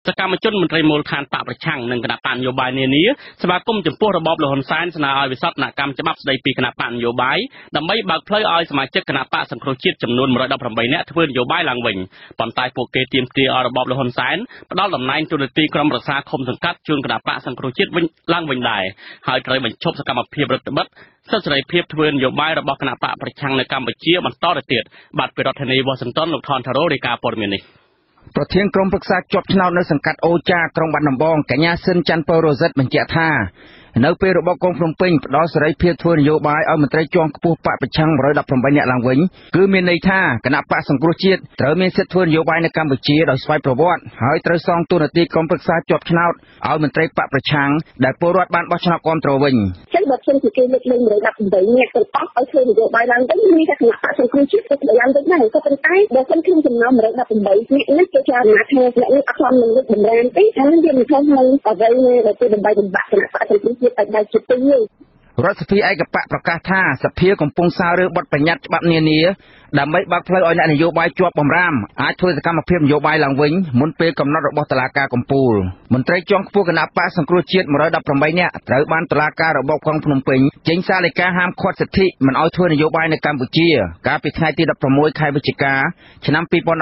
សកម្មជនមន្ត្រីមូលដ្ឋានបកប្រឆាំងនិងគណៈបកនយោបាយនានាស្វាគមន៍ចំពោះរបបលហ៊ុនសែនស្នើឲ្យវិសោធនកម្មច្បាប់ស្តីពីគណៈបកនយោបាយដើម្បីបើកផ្លូវឲ្យសមាជិកគណៈបកសង្គ្រោះជាតិចំនួន118នាក់ធ្វើនយោបាយឡើងវិញប៉ុន្តែពួកគេទាមទារឲ្យរបបលហ៊ុនសែនផ្ដល់តំណែងទូនាទីក្រុមប្រឹក្សាឃុំសង្កាត់ជូនគណៈបកសង្គ្រោះជាតិវិញឡើងវិញដែរហើយត្រូវបញ្ឈប់សកម្មភាពរដ្ឋបិទសិទ្ធិសេរីភាពធ្វើនយោបាយរបស់គណៈបកប្រឆាំងនៅកម្ពុជាបន្តទៅទៀតបាទពីរដ្ឋធានី Washington លោកថនថារ៉ូរាយការណ៍ព័ត៌មាននេះប្រធានក្រុមប្រឹក្សាជាប់ឆ្នោតនៅសង្កាត់អូចាក្រុងបាត់ដំបងកញ្ញាស៊ិនច័ន្ទពៅរ៉ូសិតបញ្ជាក់ថានៅពេលរបបកុងភ្នំពេញផ្ដល់សេរីភាពធ្វើនយោបាយឲ្យមន្ត្រីជាន់ខ្ពស់បកប្រឆាំង118នាក់ឡើងវិញគឺមានន័យថាគណៈបកសង្គ្រោះជាតិត្រូវមានសិទ្ធិធ្វើនយោបាយនៅកម្ពុជាដោយស្វ័យប្រវត្តិហើយត្រូវសងទូនាទីក្រុមប្រឹក្សាជាប់ឆ្នោតឲ្យមន្ត្រីបកប្រឆាំងដែលពលរដ្ឋបានបោះឆ្នោតគាំទ្រវិញចឹងបើខ្ញុំជាគេលើកលែង118នាក់ទាំងអស់ឲ្យធ្វើនយោបាយឡើងវិញមានតែគណៈបកសង្គ្រោះជាតិទៅយ៉ាងវិញដែរក៏ប៉ុន្តែបើសិនខ្ញុំចំណោម118នាក់នេះគេចារណាថាអ្នកនេះអត់ខ្លំនឹងលើកបំរានទេអានេះវាមិនធំនឹងអ្វីដែលគេបំបីបំបាក់គណៈបកសង្គ្រោះជាតិឲ្យដៃជាទីរដ្ឋសភាឯកបកប្រកាសថាសភាកំពុងសាររើបទបញ្ញត្តិច្បាប់នានាដើម្បីបើកផ្លូវឲ្យអ្នកនយោបាយជាប់បំរាមអាចធ្វើសកម្មភាពនយោបាយឡើងវិញមុនពេលកំណត់របស់តុលាការកំពូលមន្ត្រីជាន់ខ្ពស់គណៈបកសង្គ្រោះជាតិ118នាក់ត្រូវបានតុលាការរបបក្រុងភ្នំពេញចេញសារលេខាហាមឃាត់សិទ្ធិមិនឲ្យធ្វើនយោបាយនៅកម្ពុជាកាលពីថ្ងៃទី16ខែវិច្ឆិកាឆ្នាំ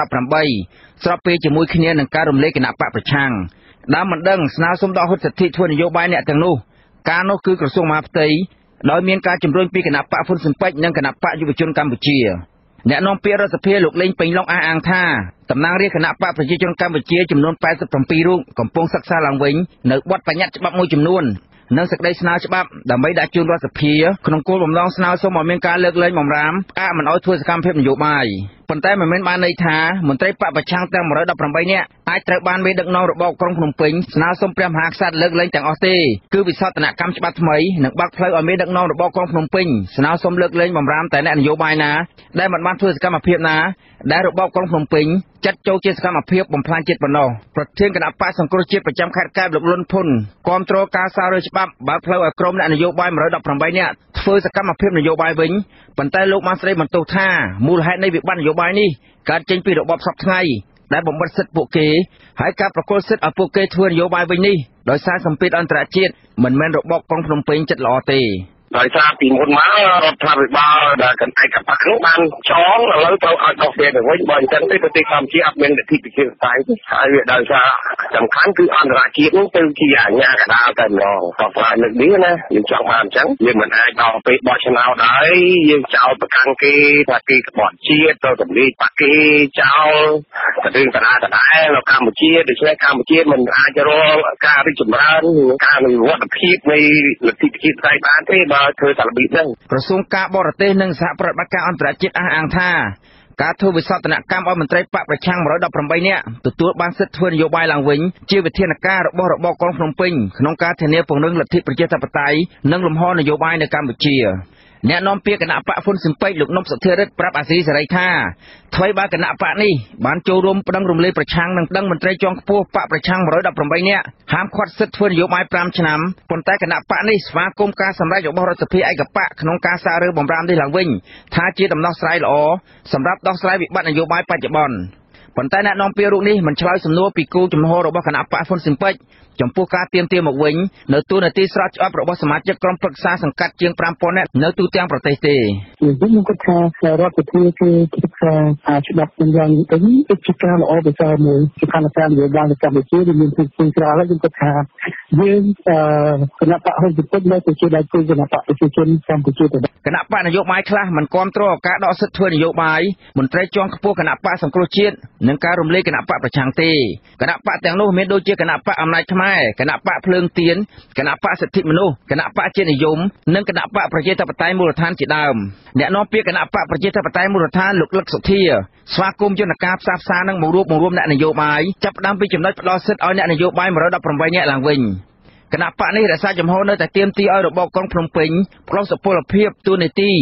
2018ស្របពេលជាមួយគ្នានឹងការរំលែកគណៈបកប្រឆាំងដើមមិនដឹងស្នើសុំដកហូតសិទ្ធិធ្វើនយោបាយអ្នកទាំងនោះការនោះគឺក្រសួងមហាផ្ទៃដោយមានការជំរុញពីគណៈបកហ៊ុនស៊ិនប៉ិចនិងគណៈបកយុវជនកម្ពុជាអ្នកនាំពាក្យរដ្ឋសភាលោកលេងពេញឡុងអះអាងថាតំណាងរាស្ត្រគណៈបកប្រជាជនកម្ពុជាចំនួន87រូបកំពុងសិក្សាឡើងវិញនៅបទបញ្ញត្តិច្បាប់មួយចំនួននិងសេចក្តីស្នើច្បាប់ដើម្បីដាក់ជូនរដ្ឋសភាក្នុងគោលបំណងស្នើសុំឲ្យមានការលើកលែងបំរាមផ្អាកមិនឲ្យធ្វើសកម្មភាពនយោបាយប៉ុន្តែមិនមែនបានន័យថាមន្ត្រីបកប្រឆាំងទាំង118នាក់អាចត្រូវបានមេដឹកនាំរបបក្រុងភ្នំពេញស្នើសុំព្រះមហាក្សត្រលើកលែងទាំងអស់ទេគឺវិសោធនកម្មច្បាប់ថ្មីនឹងបើកផ្លូវឲ្យមេដឹកនាំរបបក្រុងភ្នំពេញស្នើសុំលើកលែងបំរាមតែអ្នកនយោបាយណាដែលមិនបានធ្វើសកម្មភាពណាដែលរបបក្រុងភ្នំពេញចាត់ចូលជាសកម្មភាពបំផ្លាញជាតិប៉ុណ្ណោះប្រធានគណៈបកសង្គ្រោះជាតិប្រចាំខេត្តកែបលោកលុនភុនគាំទ្រការសាររើច្បាប់បើកផ្លូវឲ្យក្រុមអ្នកនយោបាយ118នាក់ធ្វើសកម្មភាពនយោបាយវិញប៉ុន្តែលោកបានស្ដីបន្ទោសថាមូលហេតុនៃវិបត្តិនយោបាយនេះកើតចេញពីរបបសពថ្ងៃដែលបំបិទសិទ្ធិពួកគេហើយការប្រគល់សិទ្ធិឲ្យពួកគេធ្វើនយោបាយវិញនេះដោយសារសម្ពាធអន្តរជាតិមិនមែនរបបក្រុងភ្នំពេញចិត្តល្អទេដោយសារពីមុនមករដ្ឋាភិបាលដែលកណ្ដាលកបៈនោះបានចងឥឡូវត្រូវឲ្យដោះស្រាយទៅវិញបើអញ្ចឹងទេប្រទេសកម្ពុជាអត់មានលទ្ធិប្រជាធិបតេយ្យហើយវាដោយសារសំខាន់គឺអន្តរជាតិនោះទៅជាអាជ្ញាកណ្ដាលតែម្ដងក៏ផ្លាយលើកនេះណាយើងចង់បានអញ្ចឹងយើងមិនអាចដល់ពេលបោះឆ្នោតហើយយើងចោលប្រកាន់គេថាគេក្បត់ជាតិទៅតម្លៃបាក់គេចោលតែរឿងកណ្ដាលនៅកម្ពុជាដូច្នេះកម្ពុជាមិនអាចរកការរីកចម្រើនការវិវត្តភាពនៃលទ្ធិប្រជាធិបតេយ្យបានទេធ្វើតែរបៀបហ្នឹងក្រសួងការបរទេសនិងសហប្រតិបត្តិការអន្តរជាតិអះអាងថាការធ្វើវិសោធនកម្មឲ្យមន្ត្រីបកប្រឆាំង118នាក់ទទួលបានសិទ្ធិធ្វើនយោបាយឡើងវិញជាវិធានការរបស់របបក្រុងភ្នំពេញក្នុងការធានាពង្រឹងលទ្ធិប្រជាធិបតេយ្យនិងលំហនយោបាយនៅកម្ពុជាអ្នកនាំពាក្យគណៈបកហ៊ុនស៊ិនប៉ិចលោកនុបសុធារិទ្ធប្រាប់អាស៊ីសេរីថាថ្មីបើគណៈបកនេះបានចូលរួមប្តឹងរំលាយប្រឆាំងនិងប្តឹងមន្ត្រីជាន់ខ្ពស់បកប្រឆាំង118នាក់ហាមឃាត់សិទ្ធិធ្វើនយោបាយ5ឆ្នាំប៉ុន្តែគណៈបកនេះស្វាគមន៍ការសម្រេចរបស់រដ្ឋសភាឯកបកក្នុងការសាររើបំរាមនេះឡើងវិញថាជាដំណោះស្រាយល្អសម្រាប់ដោះស្រាយវិបត្តិនយោបាយបច្ចុប្បន្នប៉ុន្តែអ្នកនាំពាក្យរូបនេះមិនឆ្លើយសំណួរពីគោលជំហររបស់គណៈបកហ៊ុនស៊ិនប៉ិចចំពោះការទាមទារមកវិញនៅទូនាទីស្រោចឆ្អប់របស់សមាជិកក្រុមប្រឹក្សាសង្កាត់ជាង 5000 នាក់នៅទូទាំងប្រទេសទេខ្ញុំគិតថារដ្ឋសភាគឺគិតថាច្បាប់ទាំងយ៉ាងនេះគឺជាការល្អប្រសើរមួយស្ថានភាពនយោបាយនៅកម្ពុជាវាមានភាពស្រួលច្រើនហើយខ្ញុំគិតថាយើងគណៈបកហ៊ុនស៊ិនប៉ិចនៅតែជាដៃគូគណៈបកប្រជាជនកម្ពុជាទៅគណៈបកនយោបាយខ្លះមិនគាំទ្រការដកសិទ្ធិធ្វើនយោបាយមន្ត្រីជាន់ខ្ពស់គណៈបកសង្គ្រោះជាតិនិងការរំលាយគណៈបកប្រឆាំងទេគណៈបកទាំងនោះមានដូចជាគណៈបកអំណាចខ្មែរគណៈបកភ្លើងទៀនគណៈបកសិទ្ធិមនុស្សគណៈបកជាតិនិយមនិងគណៈបកប្រជាធិបតេយ្យមូលដ្ឋានជាដើមអ្នកនាំពាក្យគណៈបកប្រជាធិបតេយ្យមូលដ្ឋានលោកលឹកសុធាស្វាគមន៍យន្តការផ្សះផ្សានិងបង្រួមអ្នកនយោបាយចាប់ផ្ដើមពីចំណុចផ្ដោតសិទ្ធិឲ្យអ្នកនយោបាយ118នាក់ឡើងវិញគណៈបកនេះរក្សាចំហនៅតែទាមទារឲ្យរបបក្រុងភ្នំពេញផ្ដោតសុពលភាពទូនីតិ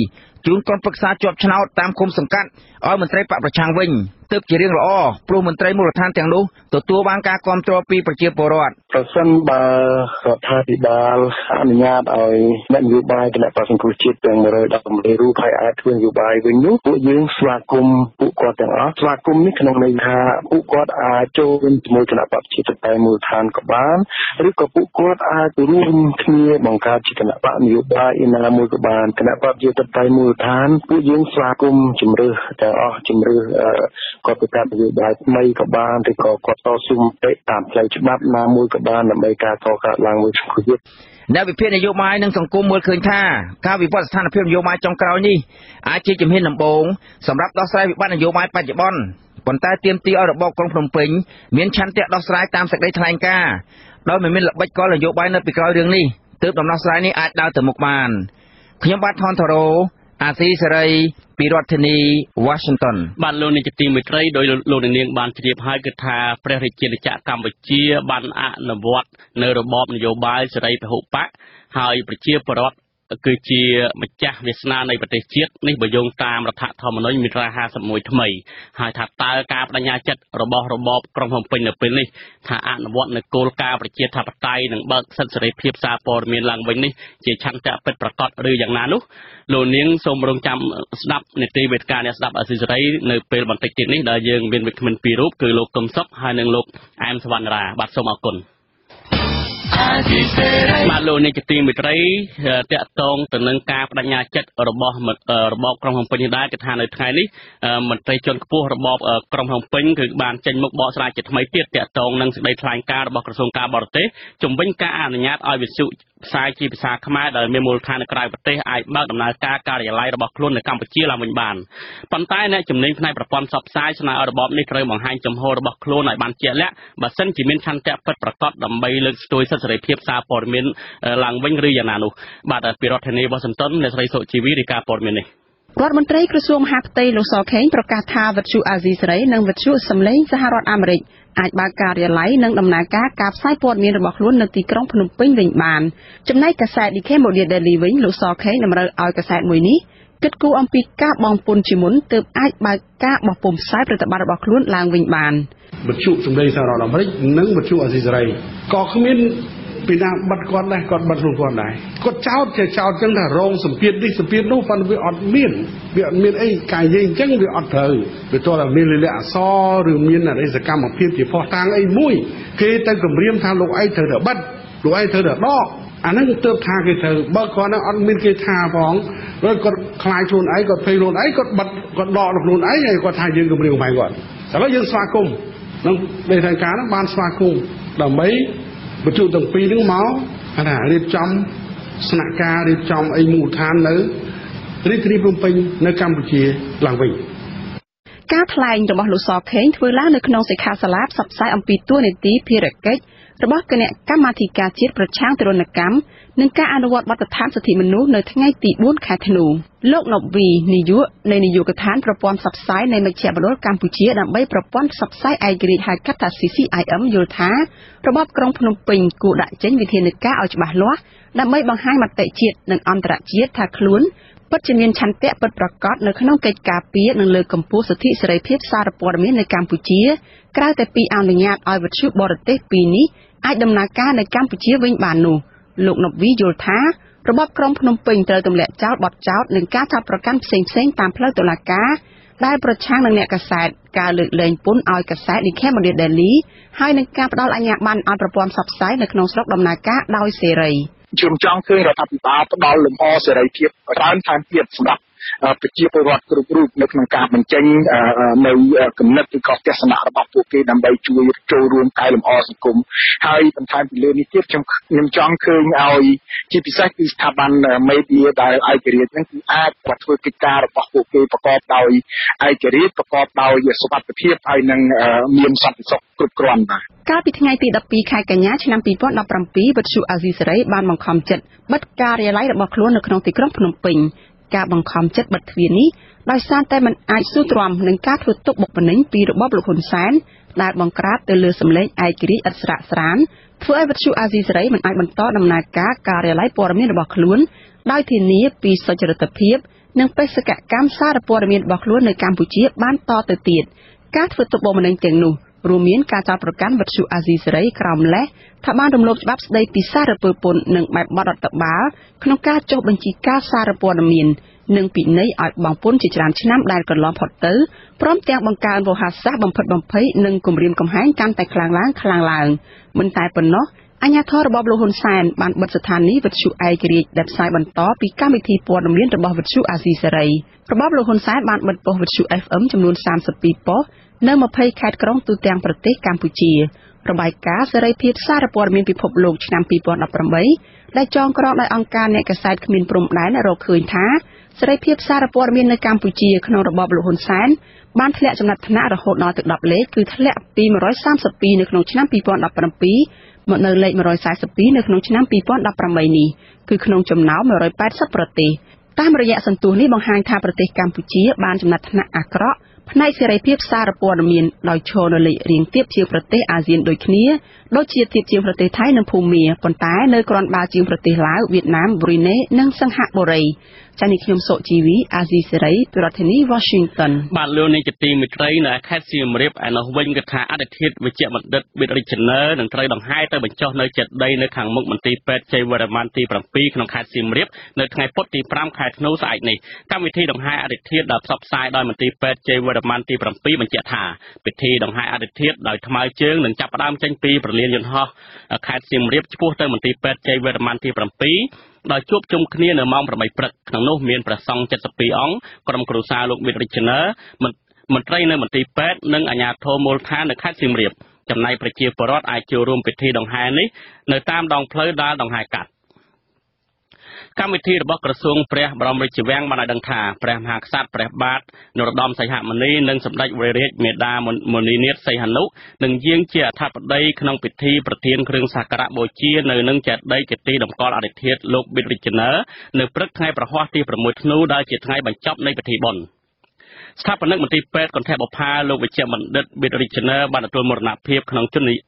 ជូនកូនប្រឹក្សាជាប់ឆ្នោតតាមឃុំសង្កាត់ឲ្យមន្ត្រីបកប្រឆាំងវិញទើបជារឿងល្អព្រោះមន្ត្រីមូលដ្ឋានទាំងនោះទទួលបានការគាំទ្រពីប្រជាពលរដ្ឋប្រសិនបើរដ្ឋាភិបាលអនុញ្ញាតឲ្យអ្នកនយោបាយគណៈបក្សសង្គ្រោះជាតិទាំង110រូបឲ្យអាចធ្វើនយោបាយវិញនោះពួកយើងស្វាគមន៍ពួកគាត់ទាំងអស់ស្វាគមន៍នេះក្នុងន័យថាពួកគាត់អាចចូលរួមជាមួយគណៈបក្សប្រជាធិបតេយ្យមូលដ្ឋានក៏បានឬក៏ពួកគាត់អាចរួមគ្នាបង្កើតជាគណៈបក្សនយោបាយឯណាមួយក៏បានគណៈបក្សប្រជាធិបតេយ្យមូលដ្ឋានពួកយើងស្វាគមន៍ជំរឿសទាំងអស់ជំរឿសគាត់ប្រកាសនយោបាយថ្មីក៏បានឬក៏គាត់តស៊ូមតិតាមផ្លូវច្បាប់ណាមួយក៏បានដើម្បីការកកើតឡើងមួយសង្គមជាតិអ្នកវិភាគនយោបាយនិងសង្គមមើលឃើញថាការវិវត្តស្ថានភាពនយោបាយចុងក្រោយនេះអាចជាជំហានដំបូងសម្រាប់ដោះស្រាយវិបត្តិនយោបាយបច្ចុប្បន្នប៉ុន្តែទាមទារឲ្យរបបក្រុងភ្នំពេញមានឆន្ទៈដោះស្រាយតាមសេចក្តីថ្លែងការណ៍ដោយមិនមានល្បិចកលនយោបាយនៅពីក្រោយរឿងនេះទើបដំណោះស្រាយនេះអាចដើរទៅមុខបានខ្ញុំបាទថនថារ៉ូអាស៊ីសេរីពីរដ្ឋធានី Washington បាទលោកនាយកទីមេត្រីដោយលោកនាងបានជ្រាបហើយគឺថាព្រះរាជាណាចក្រកម្ពុជាបានអនុវត្តនៅរបបនយោបាយសេរីពហុបកហើយប្រជាពលរដ្ឋគឺជាម្ចាស់វាសនានៃប្រទេសជាតិនេះបើយោងតាមរដ្ឋធម្មនុញ្ញមាត្រា51ថ្មីហើយថាតើការបដិញ្ញាចិត្តរបស់របបក្រុងភ្នំពេញនៅពេលនេះថាអនុវត្តនៅគោលការណ៍ប្រជាធិបតេយ្យនិងបើកសិទ្ធិសេរីភាពសារព័ត៌មានឡើងវិញនេះជាឆន្ទៈពិតប្រាកដឬយ៉ាងណានោះលោកនាងសូមរងចាំស្ដាប់នីតិវេទិកាអ្នកស្ដាប់អាស៊ីសេរីនៅពេលបន្តិចទៀតនេះដែលយើងមានវិក្កាមពីររូបគឺលោកកឹមសុខហើយនិងលោកអែមសវណ្ណរាបាទសូមអរគុណបាទលោកនាយកទីមេត្រីតាក់ទងទៅនឹងការបដិញ្ញាចិត្តរបស់របបក្រុងភ្នំពេញនេះដែរគឺថានៅថ្ងៃនេះមន្ត្រីជាន់ខ្ពស់របបក្រុងភ្នំពេញគឺបានចេញមុខបកស្រាយជាថ្មីទៀតតាក់ទងនឹងសេចក្តីថ្លែងការណ៍របស់ក្រសួងការបរទេសជំវិញការអនុញ្ញាតឲ្យវិទ្យុផ្សាយជាភាសាខ្មែរដែលមានមូលដ្ឋាននៅក្រៅប្រទេសអាចបើកដំណើរការការិយាល័យរបស់ខ្លួននៅកម្ពុជាឡើងវិញបានប៉ុន្តែអ្នកជំនាញផ្នែកប្រព័ន្ធផ្សព្វផ្សាយស្នើឲ្យរបបនេះត្រូវបង្ហាញចំហរបស់ខ្លួនឲ្យបានជាក់លាក់បើសិនជាមានឆន្ទៈពិតប្រាកដដើម្បីលើកស្ទួយសិទ្ធិសេរីភាពសារព័ត៌មានឡើងវិញឬយ៉ាងណានោះបាទពីរដ្ឋធានី Washington អ្នកស្រីសុជីវីរាយការណ៍ព័ត៌មាននេះរដ្ឋមន្ត្រីក្រសួងមហាផ្ទៃលោកសខេងប្រកាសថាវិទ្យុអាស៊ីសេរីនិងវិទ្យុសម្លេងសហរដ្ឋអាមេរិកអាចបើកការិយាល័យនិងដំណើរការផ្សាយព័ត៌មានរបស់ខ្លួននៅទីក្រុងភ្នំពេញវិញបានចំណែកកាសែត The Cambodia Daily វិញលោកសខេងតម្រូវឲ្យកាសែតមួយនេះគិតគូរអំពីការបង់ពន្ធជាមុនទើបអាចបើកការបោះពុម្ពផ្សាយប្រតិបត្តិរបស់ខ្លួនឡើងវិញបានវិទ្យុសម្លេងសហរដ្ឋអាមេរិកនិងវិទ្យុអាស៊ីសេរីក៏គ្មានពីណាបាត់គាត់ដែរគាត់បាត់ខ្លួនគាត់ដែរគាត់ចោទចឹងថារងសម្ពាធនេះសម្ពាធនោះប៉ុន្តែវាអត់មានអីកាយនិយាយអញ្ចឹងវាអត់ត្រូវវាតើមានលិលាអក្សរឬមានអរិយសកម្មភាពជាផុសតាងអីមួយគេទៅគម្រាមថាលោកឯងត្រូវតែបិទលោកឯងត្រូវតែដកអាហ្នឹងទើបថាគេត្រូវបើគាត់ហ្នឹងអត់មានគេថាផងហើយគាត់ខ្លាចខ្លួនឯងគាត់ភ័យខ្លួនឯងគាត់បិទគាត់ដកខ្លួនឯងហើយគាត់ថាយើងគម្រាមកំហែងគាត់ឥឡូវយើងស្វាគមន៍នឹងលេខាធិការហ្នឹងបានស្វាគមន៍ដើម្បីវិទ្យុទាំងពីរហ្នឹងមកថារៀបចំស្នាក់ការរៀបចំអីមូលដ្ឋាននៅរាជធានីភ្នំពេញនៅកម្ពុជាឡើងវិញការថ្លែងរបស់លោកសខេងធ្វើឡើងនៅក្នុងសិក្ខាសាលាផ្សព្វផ្សាយអំពីទួលនីតិភារកិច្ចរបស់គណៈកម្មាធិការជាតិប្រឆាំងទារុណកម្មនិងការអនុវត្តបទដ្ឋានសិទ្ធិមនុស្សនៅថ្ងៃទី4ខែធ្នូលោកណូវីនាយកនៃនាយកដ្ឋានប្រព័ន្ធផ្សព្វផ្សាយនៃមជ្ឈមណ្ឌលកម្ពុជាដើម្បីប្រព័ន្ធផ្សព្វផ្សាយឯករាជ្យហៅកាត់ថា CCIM យល់ថារបបក្រុងភ្នំពេញគួរដាក់ចេញវិធានការឲ្យច្បាស់លាស់ដើម្បីបង្ហាញមតិជាតិនិងអន្តរជាតិថាខ្លួនពិតជាមានឆន្ទៈពិតប្រាកដនៅក្នុងកិច្ចការពារនិងលើកកម្ពស់សិទ្ធិសេរីភាពសារព័ត៌មាននៅកម្ពុជាក្រៅតែពីអនុញ្ញាតឲ្យវិទ្យុបរទេសពីរនេះអាចដំណើរការនៅកម្ពុជាវិញបាននោះលោកណូវីយល់ថារបបក្រុងភ្នំពេញត្រូវទម្លាក់ចោលបទចោទនិងការចាប់ប្រកាន់ផ្សេងៗតាមផ្លូវតុលាការដែលប្រឆាំងនឹងអ្នកកាសែតការលើកលែងពន្ធឲ្យកាសែត The Cambodia Daily ហើយនឹងការផ្ដល់អាជ្ញាប័ណ្ណឲ្យប្រព័ន្ធផ្សព្វផ្សាយនៅក្នុងស្រុកដំណើរការដោយសេរីខ្ញុំចង់ឃើញរដ្ឋាភិបាលផ្ដល់លំហសេរីភាពច្រើនថែមទៀតសម្រាប់ប្រជាពលរដ្ឋគ្រប់រូបនៅក្នុងការបញ្ចេញនៅគំនិតឬក៏ទស្សនៈរបស់ពួកគេដើម្បីជួយចូលរួមកែលម្អសង្គមហើយបន្ថែមពីលើនេះទៀតខ្ញុំចង់ឃើញឲ្យជាពិសេសគឺស្ថាប័នមេឌៀដែលឯករាជ្យហ្នឹងគឺអាចធ្វើកិច្ចការរបស់ពួកគេប្រកបដោយឯករាជ្យប្រកបដោយសុវត្ថិភាពហើយនឹងមានសន្តិសុខគ្រប់គ្រាន់បាទកាលពីថ្ងៃទី12ខែកញ្ញាឆ្នាំ2017វិទ្យុអាស៊ីសេរីបានបង្ខំចិត្តបិទការិយាល័យរបស់ខ្លួននៅក្នុងទីក្រុងភ្នំពេញការបង្ខំចិត្តបិទទ្វារនេះដោយសារតែมันអាចស៊ូទ្រាំនឹងការធ្វើទុកបុកម្នេញពីរបបលោកហ៊ុនសែនដែលបង្ក្រាបទៅលើសម្លេងឯករាជ្យឥតស្រាកស្រានធ្វើឲ្យវិទ្យុអាស៊ីសេរីមិនអាចបន្តដំណើរការការិយាល័យព័ត៌មានរបស់ខ្លួនដោយធានាពីសុចរិតភាពនិងបេសកកម្មសារព័ត៌មានរបស់ខ្លួននៅកម្ពុជាបានតទៅទៀតការធ្វើទុកបុកម្នេញទាំងនោះរួមមានការចោទប្រកាន់វិទ្យុអាស៊ីសេរីក្រោមលេសថាបានរំលោភច្បាប់ស្តីពីសារពើពន្ធនិងបែបបទរដ្ឋបាលក្នុងការចុះបញ្ជីការសារព័ត៌មាននិងពិន័យឲ្យបង់ពន្ធជាច្រើនឆ្នាំដែលកន្លងផុតទៅព្រមទាំងបង្កើនវោហារសាស្ត្របំផិតបំភ័យនិងគំរាមកំហែងកាន់តែខ្លាំងឡើងមិនតែប៉ុណ្ណោះអាជ្ញាធររបបលោកហ៊ុនសែនបានបិទស្ថានីយ៍វិទ្យុឯករាជ្យដែលផ្សាយបន្តពីកម្មវិធីព័ត៌មានរបស់វិទ្យុអាស៊ីសេរីរបបលោកហ៊ុនសែនបានបិទប៉ុស្តិ៍វិទ្យុ FM ចំនួន32ប៉ុស្តិ៍នៅ20ខេត្តក្រុងទូទាំងប្រទេសកម្ពុជារបាយការណ៍សេរីភាពសារព័ត៌មានពិភពលោកឆ្នាំ2018ដែលចងក្រងដោយអង្គការអ្នកកាសែតគ្មានព្រំដែនរកឃើញថាសេរីភាពសារព័ត៌មាននៅកម្ពុជាក្នុងរបបលោកហ៊ុនសែនបានធ្លាក់ចំណាត់ថ្នាក់រហូតដល់ទៅ10លេខគឺធ្លាក់ពី132នៅក្នុងឆ្នាំ2017មកនៅលេខ142នៅក្នុងឆ្នាំ2018នេះគឺក្នុងចំណោម180ប្រទេសតាមរយៈសន្ទុះនេះបង្ហាញថាប្រទេសកម្ពុជាបានចំណាត់ថ្នាក់អាក្រក់ផ្នែកសេរីភាពសារព័ត៌មានដោយឈរនៅលេខរៀងទាបជាងប្រទេសអាស៊ានដូចគ្នាដូចជាទាបជាងប្រទេសថៃនិងភូមាប៉ុន្តែនៅគ្រាន់បើជាងប្រទេសឡាវវៀតណាមប៊្រុយណេនិងសិង្ហបុរីចា៎នេះខ្ញុំសុជីវីអាស៊ីសេរីពីរដ្ឋធានី Washington បាទលោកនាយកទីមេត្រីនៅខេត្តសៀមរាបឯនោះវិញគឺថាអតីតវិជ្ជបណ្ឌិតវិទ្យារិជនើនឹងត្រូវដង្ហែទៅបញ្ចុះនៅចេតិយនៅខាងមុខមន្ទីរពេទ្យជ័យវរ្ម័នទី7ក្នុងខេត្តសៀមរាបនៅថ្ងៃពុធទី5ខែធ្នូស្អែកនេះកម្មវិធីដង្ហែអតីតដែលផ្សព្វផ្សាយដោយមន្ទីរពេទ្យជ័យវរ្ម័នទី7បញ្ជាក់ថាពិធីដង្ហែអតីតដោយថ្មើរជើងនឹងចាប់ផ្ដើមចេញពីប្រលានយន្តហោះខេត្តសៀមរាបឆ្ពោះទៅមន្ទីរពេទ្យជ័យវរ្ម័នទី7ដោយជួបជុំគ្នានៅម៉ោង8ព្រឹកក្នុងនោះមានព្រះសង្ឃ72អង្គក្រុមគ្រួសារលោកវិទ្យារិជនើមន្ត្រីនៅមន្ទីរពេទ្យនិងអាជ្ញាធរមូលដ្ឋាននៅខេត្តសៀមរាបចំណែកប្រជាពលរដ្ឋអាចចូលរួមពិធីដង្ហែនេះនៅតាមដងផ្លូវដែលដង្ហែកាត់កម្មវិធីរបស់ក្រសួងព្រះបរមរាជវាំងបានឲ្យដឹងថាព្រះមហាក្សត្រព្រះបាទនរោត្តមសីហមុនីនិងសម្ដេចវររាជមេដាមុនីនាថសីហនុនឹងយាងជាអធិបតីក្នុងពិធីប្រទានគ្រឿងសក្ការៈបូជានៅនឹងចេតិយជាទីតម្កល់អធិធាតុលោកវិទ្យារិជនើនៅព្រឹកថ្ងៃប្រហ័សទី6ធ្នូដែលជាថ្ងៃបញ្ចប់នៃពិធីបុណ្យស្ថាបនិកមន្ទីរពេទ្យកន្ធបុប្ផាលោកវិជ្ជបណ្ឌិតវិទ្យារិជនើបានទទួលមរណភាពក្នុង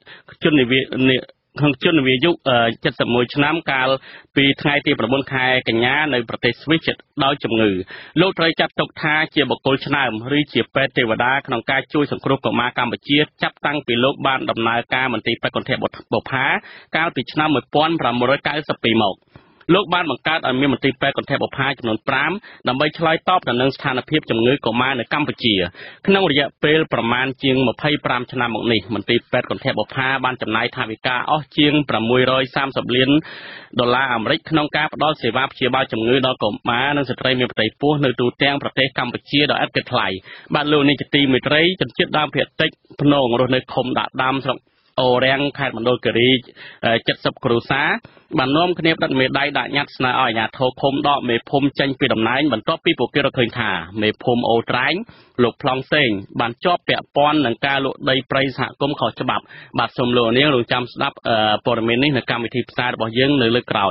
ជននិវាយុ71ឆ្នាំកាលពីថ្ងៃទី9ខែកញ្ញានៅប្រទេសស្វីសដោយជំងឺលោកត្រូវចាត់ទុកថាជាបុគ្គលឆ្នើមឬជាពេទ្យទេវតាក្នុងការជួយសង្គ្រោះកុមារកម្ពុជាចាប់តាំងពីលោកបានដំណើរការមន្ទីរពេទ្យកន្ធបុប្ផាកាលពីឆ្នាំ1992មកលោកបានបង្កើតឲ្យមានមន្ទីរពេទ្យកន្ធបុប្ផាចំនួន5ដើម្បីឆ្លើយតបទៅនឹងស្ថានភាពជំងឺកុមារនៅកម្ពុជាក្នុងរយៈពេលប្រមាណជាង25ឆ្នាំមកនេះមន្ទីរពេទ្យកន្ធបុប្ផាបានចំណាយថវិកាអស់ជាង$630 លានអាមេរិកក្នុងការផ្តល់សេវាព្យាបាលជំងឺដល់កុមារនិងស្ត្រីមានផ្ទៃពោះនៅទូទាំងប្រទេសកម្ពុជាដោយឥតគិតថ្លៃបាទលោកនាយកទីមេត្រីជនជាតិដើមភាគតិចភ្នងរស់នៅឃុំដាក់ដាំស្រុកអូរាំងខេត្តមណ្ឌលគិរី70គ្រួសារបាននាំគ្នាផ្តិតមេដៃដាក់ញត្តិស្នើឲ្យអាជ្ញាធរឃុំដកមេភូមិចេញពីតំណែងបន្ទាប់ពីពួកគេរកឃើញថាមេភូមិអូត្រែងលោកប្លង់សេងបានជាប់ពាក់ព័ន្ធនឹងការលក់ដីព្រៃសហគមន៍ខុសច្បាប់បាទសូមលោកនាងរងចាំស្ដាប់ព័ត៌មាននេះនៅកម្មវិធីផ្សាយរបស់យើងនៅលើកក្រោយ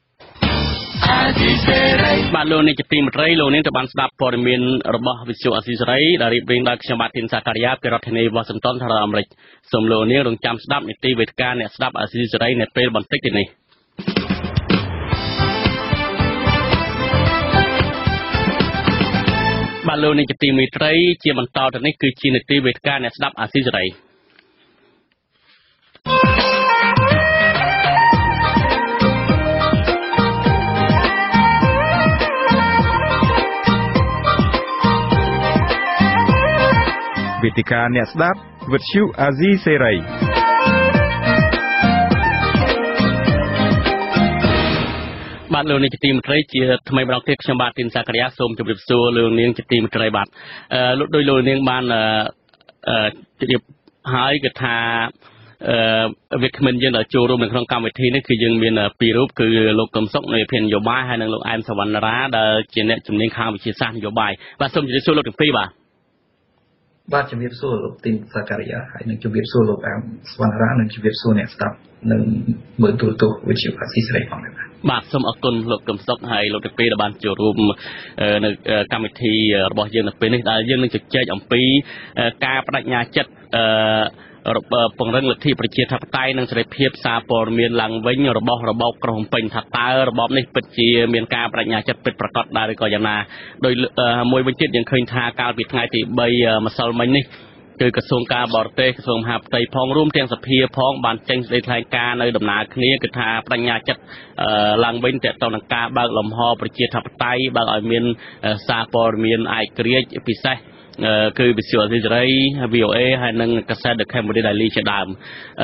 បាទលោកនាយកទីមេត្រីលោកនាងទៅបានស្ដាប់ព័ត៌មានរបស់វិទ្យុអាស៊ីសេរីដែលរៀបរៀងដោយខ្ញុំបាទធីនសាការីយ៉ាពីរដ្ឋធានី Washington សហរដ្ឋអាមេរិកសូមលោកនាងរងចាំស្ដាប់នីតិវេទិកាអ្នកស្ដាប់អាស៊ីសេរីនៅពេលបន្តិចទៀតនេះបាទលោកនាយកទីមេត្រីជាបន្តទៅនេះគឺជានីតិវេទិកាអ្នកស្ដាប់អាស៊ីសេរីវេទិកាអ្នកស្ដាប់វិទ្យុអាស៊ីសេរីបាទលោកនាយកទីមេត្រីជាថ្មីម្ដងទៀតខ្ញុំបាទទីនសាករិយាសូមជម្រាបសួរលោកនាងជាទីមេត្រីបាទដោយលោកនាងបានជម្រាបហើយគឺថាវាគ្មិនយើងដែលចូលរួមនៅក្នុងកម្មវិធីនេះគឺយើងមានពីររូបគឺលោកកឹមសុខនៃភាននយោបាយហើយនិងលោកអែមសវណ្ណរាដែលជាអ្នកជំនាញខាងវិទ្យាសាស្ត្រនយោបាយបាទសូមជម្រាបសួរលោកទាំងពីរបាទជំរាបសួរលោកទីនសាការីយ៉ាហើយនឹងជំរាបសួរលោកអែមសវណ្ណរានិងជំរាបសួរអ្នកស្ដាប់និងមើលទូរទស្សន៍វិទ្យុអាស៊ីសេរីផងដែរបាទសូមអរគុណលោកកឹមសុខហើយលោកទាំងពីរដែលបានចូលរួមនៅកម្មវិធីរបស់យើងនៅពេលនេះដែលយើងនឹងជជែកអំពីការបដិញ្ញាចិត្តពង្រឹងលទ្ធិប្រជាធិបតេយ្យនិងសេរីភាពសារព័ត៌មានឡើងវិញរបស់របបក្រុងភ្នំពេញថាតើរបបនេះពិតជាមានការបដិញ្ញាចិត្តពិតប្រាកដដែរឬក៏យ៉ាងណាដោយមួយវិញទៀតយើងឃើញថាកាលពីថ្ងៃទី3ម្សិលមិញនេះគឺក្រសួងការបរទេសក្រសួងមហាផ្ទៃផងរួមទាំងសភាផងបានចេញសេចក្តីថ្លែងការណ៍នៅដំណើរគ្នាគឺថាបញ្ញាចិត្តឡើងវិញទាក់ទងនឹងការបើកលំហប្រជាធិបតេយ្យបើកឲ្យមានសារព័ត៌មានឯករាជ្យពិសេសគឺវិទ្យុអេស៊ីសេរី VOA ហើយនិងកាសែត The Cambodia Daily ជាដើម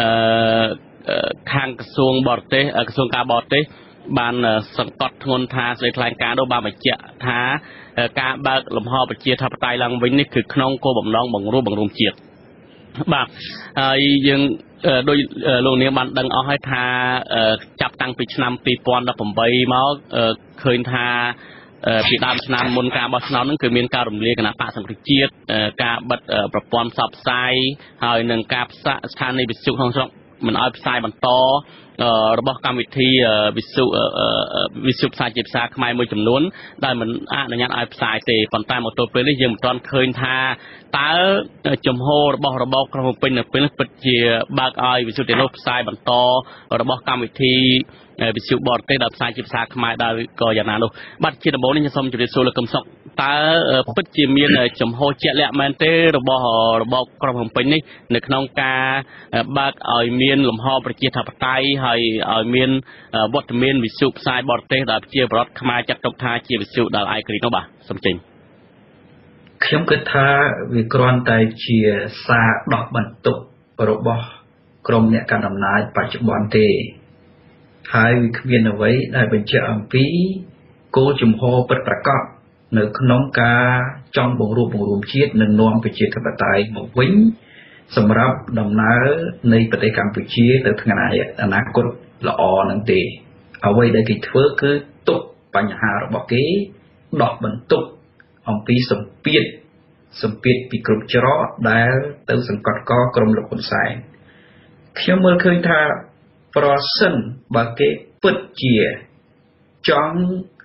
ខាងក្រសួងបរទេសក្រសួងការបរទេសបានសង្កត់ធ្ងន់ថាសេចក្តីថ្លែងការណ៍នោះបានបញ្ជាក់ថាការបើកលំហប្រជាធិបតេយ្យឡើងវិញនេះគឺក្នុងគោលបំណងបង្រួមជាតិបាទហើយយើងដោយលោកនាងបានដឹងអស់ហើយថាចាប់តាំងពីឆ្នាំ2018មកឃើញថាពីដើមឆ្នាំមុនការបោះឆ្នោតហ្នឹងគឺមានការរំលាយគណៈបកសង្គ្រោះជាតិការបិទប្រព័ន្ធផ្សព្វផ្សាយហើយនឹងការផ្សាយស្ថានីយ៍វិទ្យុក្នុងស្រុកមិនឲ្យផ្សាយបន្តរបស់កម្មវិធីវិទ្យុផ្សាយជាភាសាខ្មែរមួយចំនួនដែលមិនអនុញ្ញាតឲ្យផ្សាយទេប៉ុន្តែមកទល់ពេលនេះយើងមិនទាន់ឃើញថាតើចំហរបស់របបក្រុងភ្នំពេញនៅពេលនេះពិតជាបើកឲ្យវិទ្យុទាំងនោះផ្សាយបន្តរបស់កម្មវិធីវិទ្យុបរទេសដែលផ្សាយជាភាសាខ្មែរដែរក៏យ៉ាងណានោះបាទជាដំបូងនេះខ្ញុំសូមជម្រាបសួរលោកកឹមសុខតើពិតជាមានចំហជាក់លាក់មែនទេរបស់របបក្រុងភ្នំពេញនេះនៅក្នុងការបើកឲ្យមានលំហប្រជាធិបតេយ្យហើយឲ្យមានវត្តមានវិទ្យុផ្សាយបរទេសដែលជាប្រវត្តិខ្មែរចាត់ទុកថាជាវិទ្យុដែលឯករាជ្យនោះបាទសូមចេញខ្ញុំគិតថាវាគ្រាន់តែជាសារដោះបន្ទុករបស់ក្រុមអ្នកកាន់អំណាចបច្ចុប្បន្នទេហើយវាគ្មានអ្វីដែលបញ្ជាក់អំពីគោលជំហរពិតប្រាកដនៅក្នុងការចង់បង្រួមជាតិនិងនាំប្រជាធិបតេយ្យមកវិញសម្រាប់ដំណើរនៃប្រទេសកម្ពុជាទៅថ្ងៃអនាគតល្អនឹងទេអ្វីដែលគេធ្វើគឺទុកបញ្ហារបស់គេដោះបន្ទុកអំពីសម្ពាធពីគ្រប់ច្រកដែលទៅសង្កត់កក្រុមលោកហ៊ុនសែនខ្ញុំមើលឃើញថាប្រសិនបើគេពិតជាចង់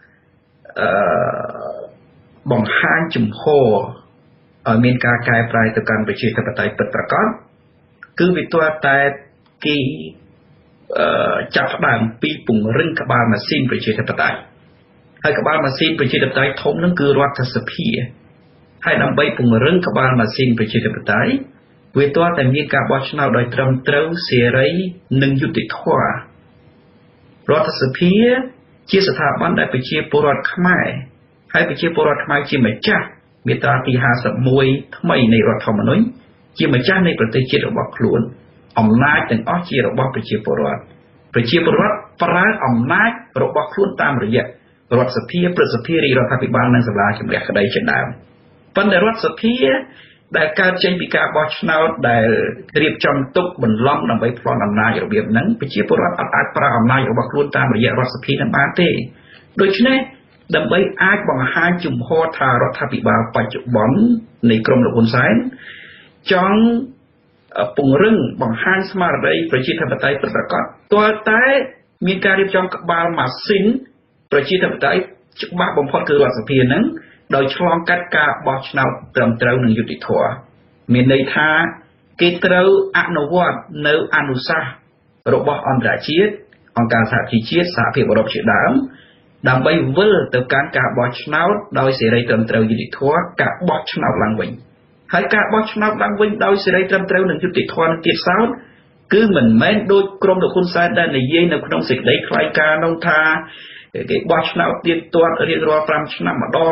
បង្ហាញជំហរឲ្យមានការកែប្រែទៅកាន់ប្រជាធិបតេយ្យពិតប្រាកដគឺវាទាល់តែគេចាប់ផ្ដើមពីពង្រឹងក្បាលម៉ាស៊ីនប្រជាធិបតេយ្យហើយក្បាលម៉ាស៊ីនប្រជាធិបតេយ្យធំនឹងគឺរដ្ឋសភាហើយដើម្បីពង្រឹងក្បាលម៉ាស៊ីនប្រជាធិបតេយ្យវាទាល់តែមានការបោះឆ្នោតដោយត្រឹមត្រូវសេរីនិងយុត្តិធម៌រដ្ឋសភាជាស្ថាប័នដែលប្រជាពលរដ្ឋខ្មែរហើយប្រជាពលរដ្ឋខ្មែរជាម្ចាស់មាត្រាទី51ថ្មីនៃរដ្ឋធម្មនុញ្ញជាម្ចាស់នៃប្រទេសជាតិរបស់ខ្លួនអំណាចទាំងអស់ជារបស់ប្រជាពលរដ្ឋប្រើអំណាចរបស់ខ្លួនតាមរយៈរដ្ឋសភាព្រឹទ្ធសភារាជរដ្ឋាភិបាលនិងសាលាជំរះក្តីជាដើមប៉ុន្តែរដ្ឋសភាដែលកើតចេញពីការបោះឆ្នោតដែលរៀបចំទុកបន្លំដើម្បីប្លន់អំណាចរបៀបហ្នឹងប្រជាពលរដ្ឋអាចប្រើអំណាចរបស់ខ្លួនតាមរយៈរដ្ឋសភានឹងបានទេដូច្នេះដើម្បីអាចបង្ហាញជំហរថារដ្ឋាភិបាលបច្ចុប្បន្ននៃក្រមលោកហ៊ុនសែនចង់ពង្រឹងបង្ហាញស្មារតីប្រជាធិបតេយ្យពិតប្រាកដទាល់តែមានការរៀបចំក្បាលម៉ាស៊ីនប្រជាធិបតេយ្យច្បាស់បំផុតគឺរដ្ឋសភាហ្នឹងដោយឆ្លងកាត់ការបោះឆ្នោតត្រឹមត្រូវនិងយុត្តិធម៌មានន័យថាគេត្រូវអនុវត្តនៅអនុសាសន៍របស់អន្តរជាតិអង្គការសហជីវជាតិសហភាពអឺរ៉ុបជាដើមដើម្បីវិលទៅកាន់ការបោះឆ្នោតដោយសេរីត្រឹមត្រូវយុត្តិធម៌ការបោះឆ្នោតឡើងវិញហើយការបោះឆ្នោតឡើងវិញដោយសេរីត្រឹមត្រូវនិងយុត្តិធម៌នឹងទៀតសោតគឺមិនមែនដោយក្រុមលោកហ៊ុនសែនដែលនិយាយនៅក្នុងសេចក្តីថ្លែងការណ៍នោះថាគេបោះឆ្នោតទៀតទាត់រៀងរាល់5ឆ្នាំម្ដង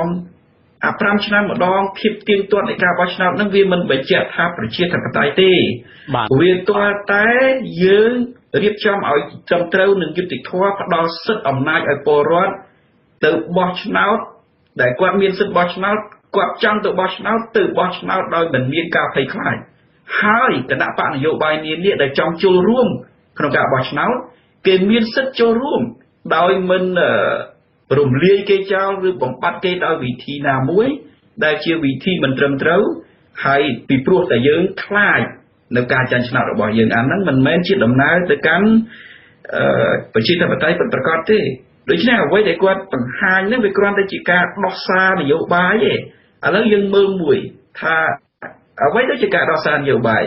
5ឆ្នាំម្ដងភាពទៀងទាត់នៃការបោះឆ្នោតនឹងវាមិនបញ្ជាក់ថាប្រជាធិបតេយ្យទេវាទាល់តែយើងរៀបចំឲ្យត្រឹមត្រូវនឹងយុត្តិធម៌ផ្ដល់សិទ្ធិអំណាចឲ្យពលរដ្ឋទៅបោះឆ្នោតដែលគាត់មានសិទ្ធិបោះឆ្នោតគាត់ចង់ទៅបោះឆ្នោតទៅបោះឆ្នោតដោយមិនមានការភ័យខ្លាចហើយគណៈបកនយោបាយនានាដែលចង់ចូលរួមក្នុងការបោះឆ្នោតគេមានសិទ្ធិចូលរួមដោយមិនរំលាយគេចោលឬបំបត្តិគេដោយវិធីណាមួយដែលជាវិធីមិនត្រឹមត្រូវហើយពីព្រោះតែយើងខ្លាចនៅការចាញ់ឆ្នោតរបស់យើងអាហ្នឹងមិនមែនជាដំណើរទៅកាន់ប្រជាធិបតេយ្យពិតប្រាកដទេដូច្នេះអ្វីដែលគាត់បង្ហាញនេះវាគ្រាន់តែជាការដោះសារនយោបាយទេឥឡូវយើងមើលមួយថាអ្វីទៅជាការដោះសារនយោបាយ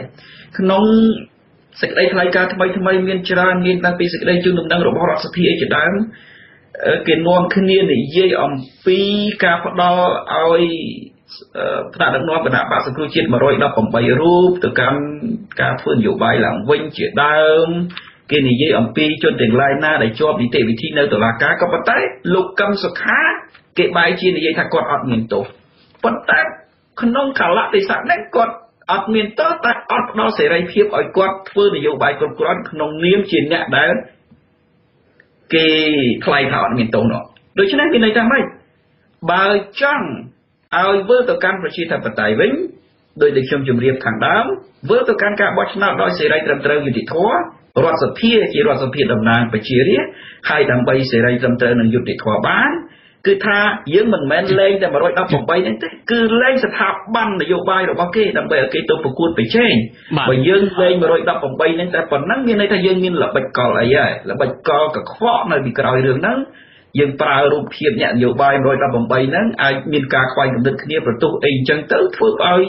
ក្នុងសេចក្តីថ្លែងការណ៍ថ្មីមានច្រើនមានតាំងពីសេចក្តីជូនដំណឹងរបស់រដ្ឋសភាជាដើមគេនាំគ្នានិយាយអំពីការផ្ដល់ឲ្យថ្នាក់ដឹកនាំគណៈបក្សសង្គ្រោះជាតិ118រូបទៅកាន់ការធ្វើនយោបាយឡើងវិញជាដើមគេនិយាយអំពីជនទាំងឡាយណាដែលជាប់នីតិវិធីនៅតុលាការក៏ប៉ុន្តែលោកកឹមសុខាគេបែរជានិយាយថាគាត់អត់មានទោសប៉ុន្តែក្នុងកាលៈទេសៈនេះគាត់អត់មានទោសតែអត់ផ្ដល់សេរីភាពឲ្យគាត់ធ្វើនយោបាយគ្រប់គ្រាន់ក្នុងនាមជាអ្នកដែលគេថ្លែងថាអត់មានទោសនោះដូច្នេះមានន័យថាម៉េចបើចង់ឲ្យវិលទៅកាន់ប្រជាធិបតេយ្យវិញដោយដែលខ្ញុំជម្រាបខាងដើមវិលទៅកាន់ការបោះឆ្នោតដោយសេរីត្រឹមត្រូវយុត្តិធម៌រដ្ឋសភាជារដ្ឋសភាតំណាងប្រជារាស្ត្រហើយដើម្បីសេរីត្រឹមត្រូវនិងយុត្តិធម៌បានគឺថាយើងមិនមែនលេងតែ118នេះទេគឺលេងស្ថាប័ននយោបាយរបស់គេដើម្បីឲ្យគេទៅប្រកួតប្រជែងបើយើងលេង118នេះតែប៉ុណ្ណឹងមានន័យថាយើងមានល្បិចកលអីហើយល្បិចកលកខ្វក់នៅពីក្រោយរឿងហ្នឹងយើងប្រើរូបភាពអ្នកនយោបាយ118ហ្នឹងអាចមានការខ្វែងគំនិតគ្នាប្រទុះអីអញ្ចឹងទៅធ្វើឲ្យ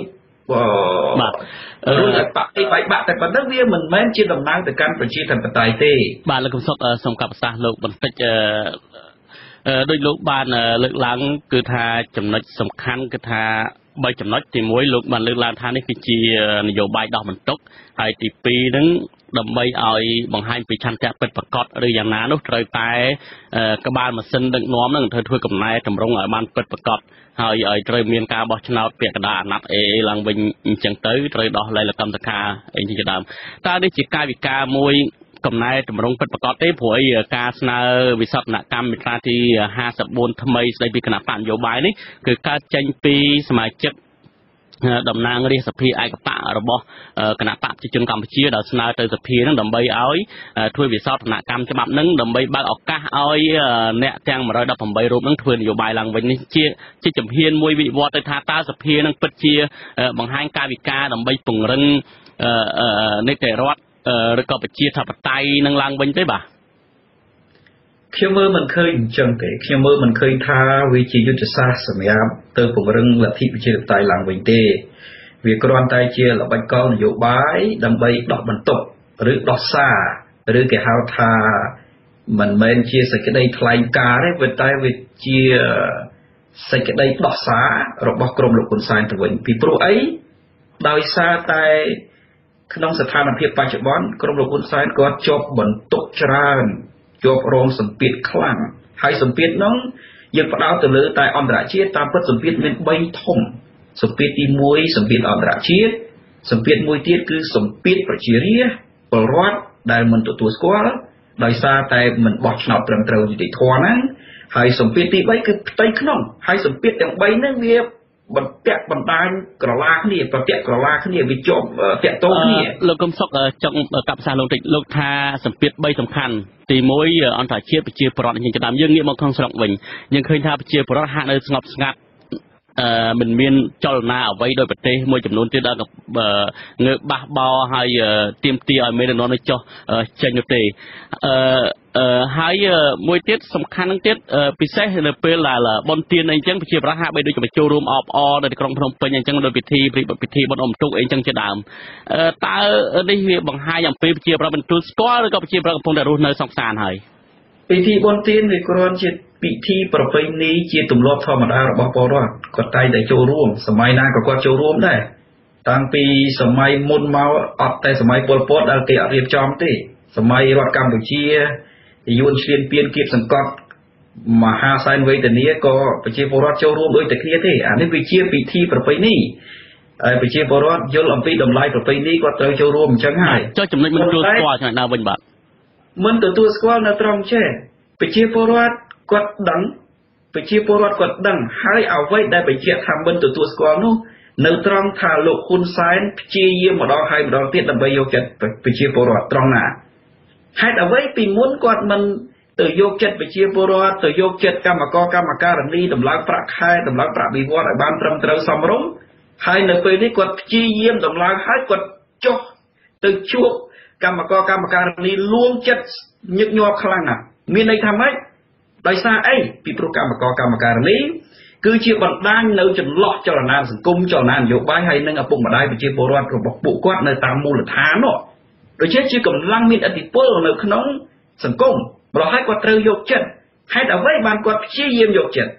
រួចឲ្យបាក់ទីបាយបាក់តែប៉ុណ្ណឹងវាមិនមែនជាតំណាងទៅកាន់ប្រជាធិបតេយ្យទេបាទលោកកំសុកសូមកាប់ប្រសាសន៍លោកបន្តិចដោយលោកបានលើកឡើងគឺថាចំណុចសំខាន់គឺថា3ចំណុចទី1លោកបានលើកឡើងថានេះគឺជានយោបាយដោះបន្ទុកហើយទី2ហ្នឹងដើម្បីឲ្យបង្ហាញពីឆន្ទៈពិតប្រាកដឬយ៉ាងណានោះត្រូវតែក្បាលម៉ាស៊ីនដឹកនាំនឹងធ្វើកំណែតម្រង់ឲ្យបានពិតប្រាកដហើយឲ្យត្រូវមានការបោះឆ្នោតពាក្យកណ្ដាលអាណត្តិអីឡើងវិញអញ្ចឹងទៅត្រូវដោះលែងលកម្មសខាអីជាដើមតើនេះជាកាយវិការមួយកំណែតម្រង់ពិតប្រាកដទេព្រោះការស្នើវិសោធនកម្មមាត្រាទី54ថ្មីស្ដីពីគណៈបកនយោបាយនេះគឺកើតចេញពីសមាជិកតំណាងរាស្ត្រសភាឯកបករបស់គណៈបកប្រជាជនកម្ពុជាដែលស្នើទៅសភានឹងដើម្បីឲ្យធ្វើវិសោធនកម្មច្បាប់នឹងដើម្បីបើកឱកាសឲ្យអ្នកទាំង118រូបនឹងធ្វើនយោបាយឡើងវិញនេះជាជំហានមួយវិវត្តទៅថាតើសភានឹងពិតជាបង្ហាញកាយវិការដើម្បីពង្រឹងនីតិរដ្ឋឬក៏ប្រជាធិបតេយ្យនឹងឡើងវិញទេបាទខ្ញុំមើលមិនឃើញអញ្ចឹងទេខ្ញុំមើលមិនឃើញថាវាជាយុទ្ធសាស្ត្រសម្រាប់ទៅពង្រឹងលទ្ធិប្រជាធិបតេយ្យឡើងវិញទេវាគ្រាន់តែជាល្បិចកលនយោបាយដើម្បីដោះបន្ទុកឬដោះសារឬគេហៅថាមិនមែនជាសេចក្តីថ្លែងការណ៍ទេប៉ុន្តែវាជាសេចក្តីដោះសាររបស់ក្រុមលោកហ៊ុនសែនទៅវិញពីព្រោះអីដោយសារតែក្នុងស្ថានភាពបច្ចុប្បន្នក្រុមលោកហ៊ុនសែនគាត់ជាប់បន្ទុកច្រើនជាប់រងសម្ពាធខ្លាំងហើយសម្ពាធនោះយើងផ្ដោតទៅលើតែអន្តរជាតិតាមពិតសម្ពាធមាន3ធំសម្ពាធទី1សម្ពាធអន្តរជាតិសម្ពាធមួយទៀតគឺសម្ពាធប្រជារាស្ត្រពលរដ្ឋដែលមិនទទួលស្គាល់ដោយសារតែមិនបោះឆ្នោតត្រឹមត្រូវយុត្តិធម៌ហ្នឹងហើយសម្ពាធទី3គឺផ្ទៃក្នុងហើយសម្ពាធទាំង3ហ្នឹងវាបន្ទាក់បណ្ដាញក្រឡាគ្នាប្រតិក្រឡាគ្នាវាជាប់តាក់ទងគ្នាលោកកឹមសុខចង់កាប់ផ្សាយលោកតិចលោកថាសម្ពាធ3សំខាន់ទី1អន្តរជាតិប្រជាពលរដ្ឋជាដើមយើងងាកមកក្នុងស្រុកវិញយើងឃើញថាប្រជាពលរដ្ឋហាក់នៅស្ងប់ស្ងាត់មិនមានចលនាអ្វីដោយប្រទេសមួយចំនួនទៀតដែលងើបបះបោហើយទាមទារឲ្យមេដឹកនាំនេះចុះចេញនោះទេហើយមួយទៀតសំខាន់នឹងទៀតពិសេសនៅពេលដែលបុណ្យទានអីចឹងប្រជាប្រដ្ឋហាក់បីដូចជាចូលរួមអបអរនៅក្រុងភ្នំពេញអញ្ចឹងដោយពិធីបុណ្យអុំទូកអីចឹងជាដើមតើនេះវាបង្ហាញអំពីប្រជាប្រដ្ឋមិនទទួលស្គាល់ឬក៏ប្រជាប្រដ្ឋកំពុងតែរស់នៅសង្សារហើយពិធីបុណ្យទានវាគ្រាន់ជាពិធីប្រពៃណីជាទម្លាប់ធម្មតារបស់ពលរដ្ឋគាត់តែងតែចូលរួមសម័យណាក៏គាត់ចូលរួមដែរតាំងពីសម័យមុនមកអត់តែសម័យប៉ុលពតដែលគេអត់រៀបចំទេសម័យរដ្ឋកម្ពុជាយួនឈ្លានពានគៀបសង្កត់មហាសែនវេទនាក៏ប្រជាពលរដ្ឋចូលរួមដូចតែគ្នាទេអានេះវាជាពិធីប្រពៃណីហើយប្រជាពលរដ្ឋយល់អំពីតម្លៃប្រពៃណីគាត់ត្រូវចូលរួមអញ្ចឹងហើយចុះចំណុចមិនទទួលស្គាល់ឆ្នាំដើមវិញបាទមិនទទួលស្គាល់នៅត្រង់ចេះប្រជាពលរដ្ឋគាត់ដឹងហើយអ្វីដែលបញ្ជាក់ថាមិនទទួលស្គាល់នោះនៅត្រង់ថាលោកហ៊ុនសែនព្យាយាមម្ដងហើយម្ដងទៀតដើម្បីយកចិត្តប្រជាពលរដ្ឋត្រង់ណាហេតុអ្វីពីមុនគាត់មិនទៅយកចិត្តប្រជាពលរដ្ឋទៅយកចិត្តកម្មការនីតម្លើងប្រាក់ខែតម្លើងប្រាក់បៀវត្សឲ្យបានត្រឹមត្រូវសមរម្យហើយនៅពេលនេះគាត់ព្យាយាមតម្លើងហើយគាត់ចុះទៅជួបកម្មការនីលួងចិត្តញឹកញាប់ខ្លាំងណាស់មានន័យថាម៉េចដោយសារអីពីព្រោះកម្មការនីគឺជាបណ្ដាញនៅចន្លោះចលនាសង្គមចលនានយោបាយហើយនឹងឪពុកម្ដាយប្រជាពលរដ្ឋរបស់ពួកគាត់នៅតាមមូលដ្ឋាននោះដូច្នេះជាកម្លាំងមានឥទ្ធិពលនៅក្នុងសង្គមម្ល៉េះហើយគាត់ត្រូវយកចិត្តហេតុអ្វីបានគាត់ព្យាយាមយកចិត្ត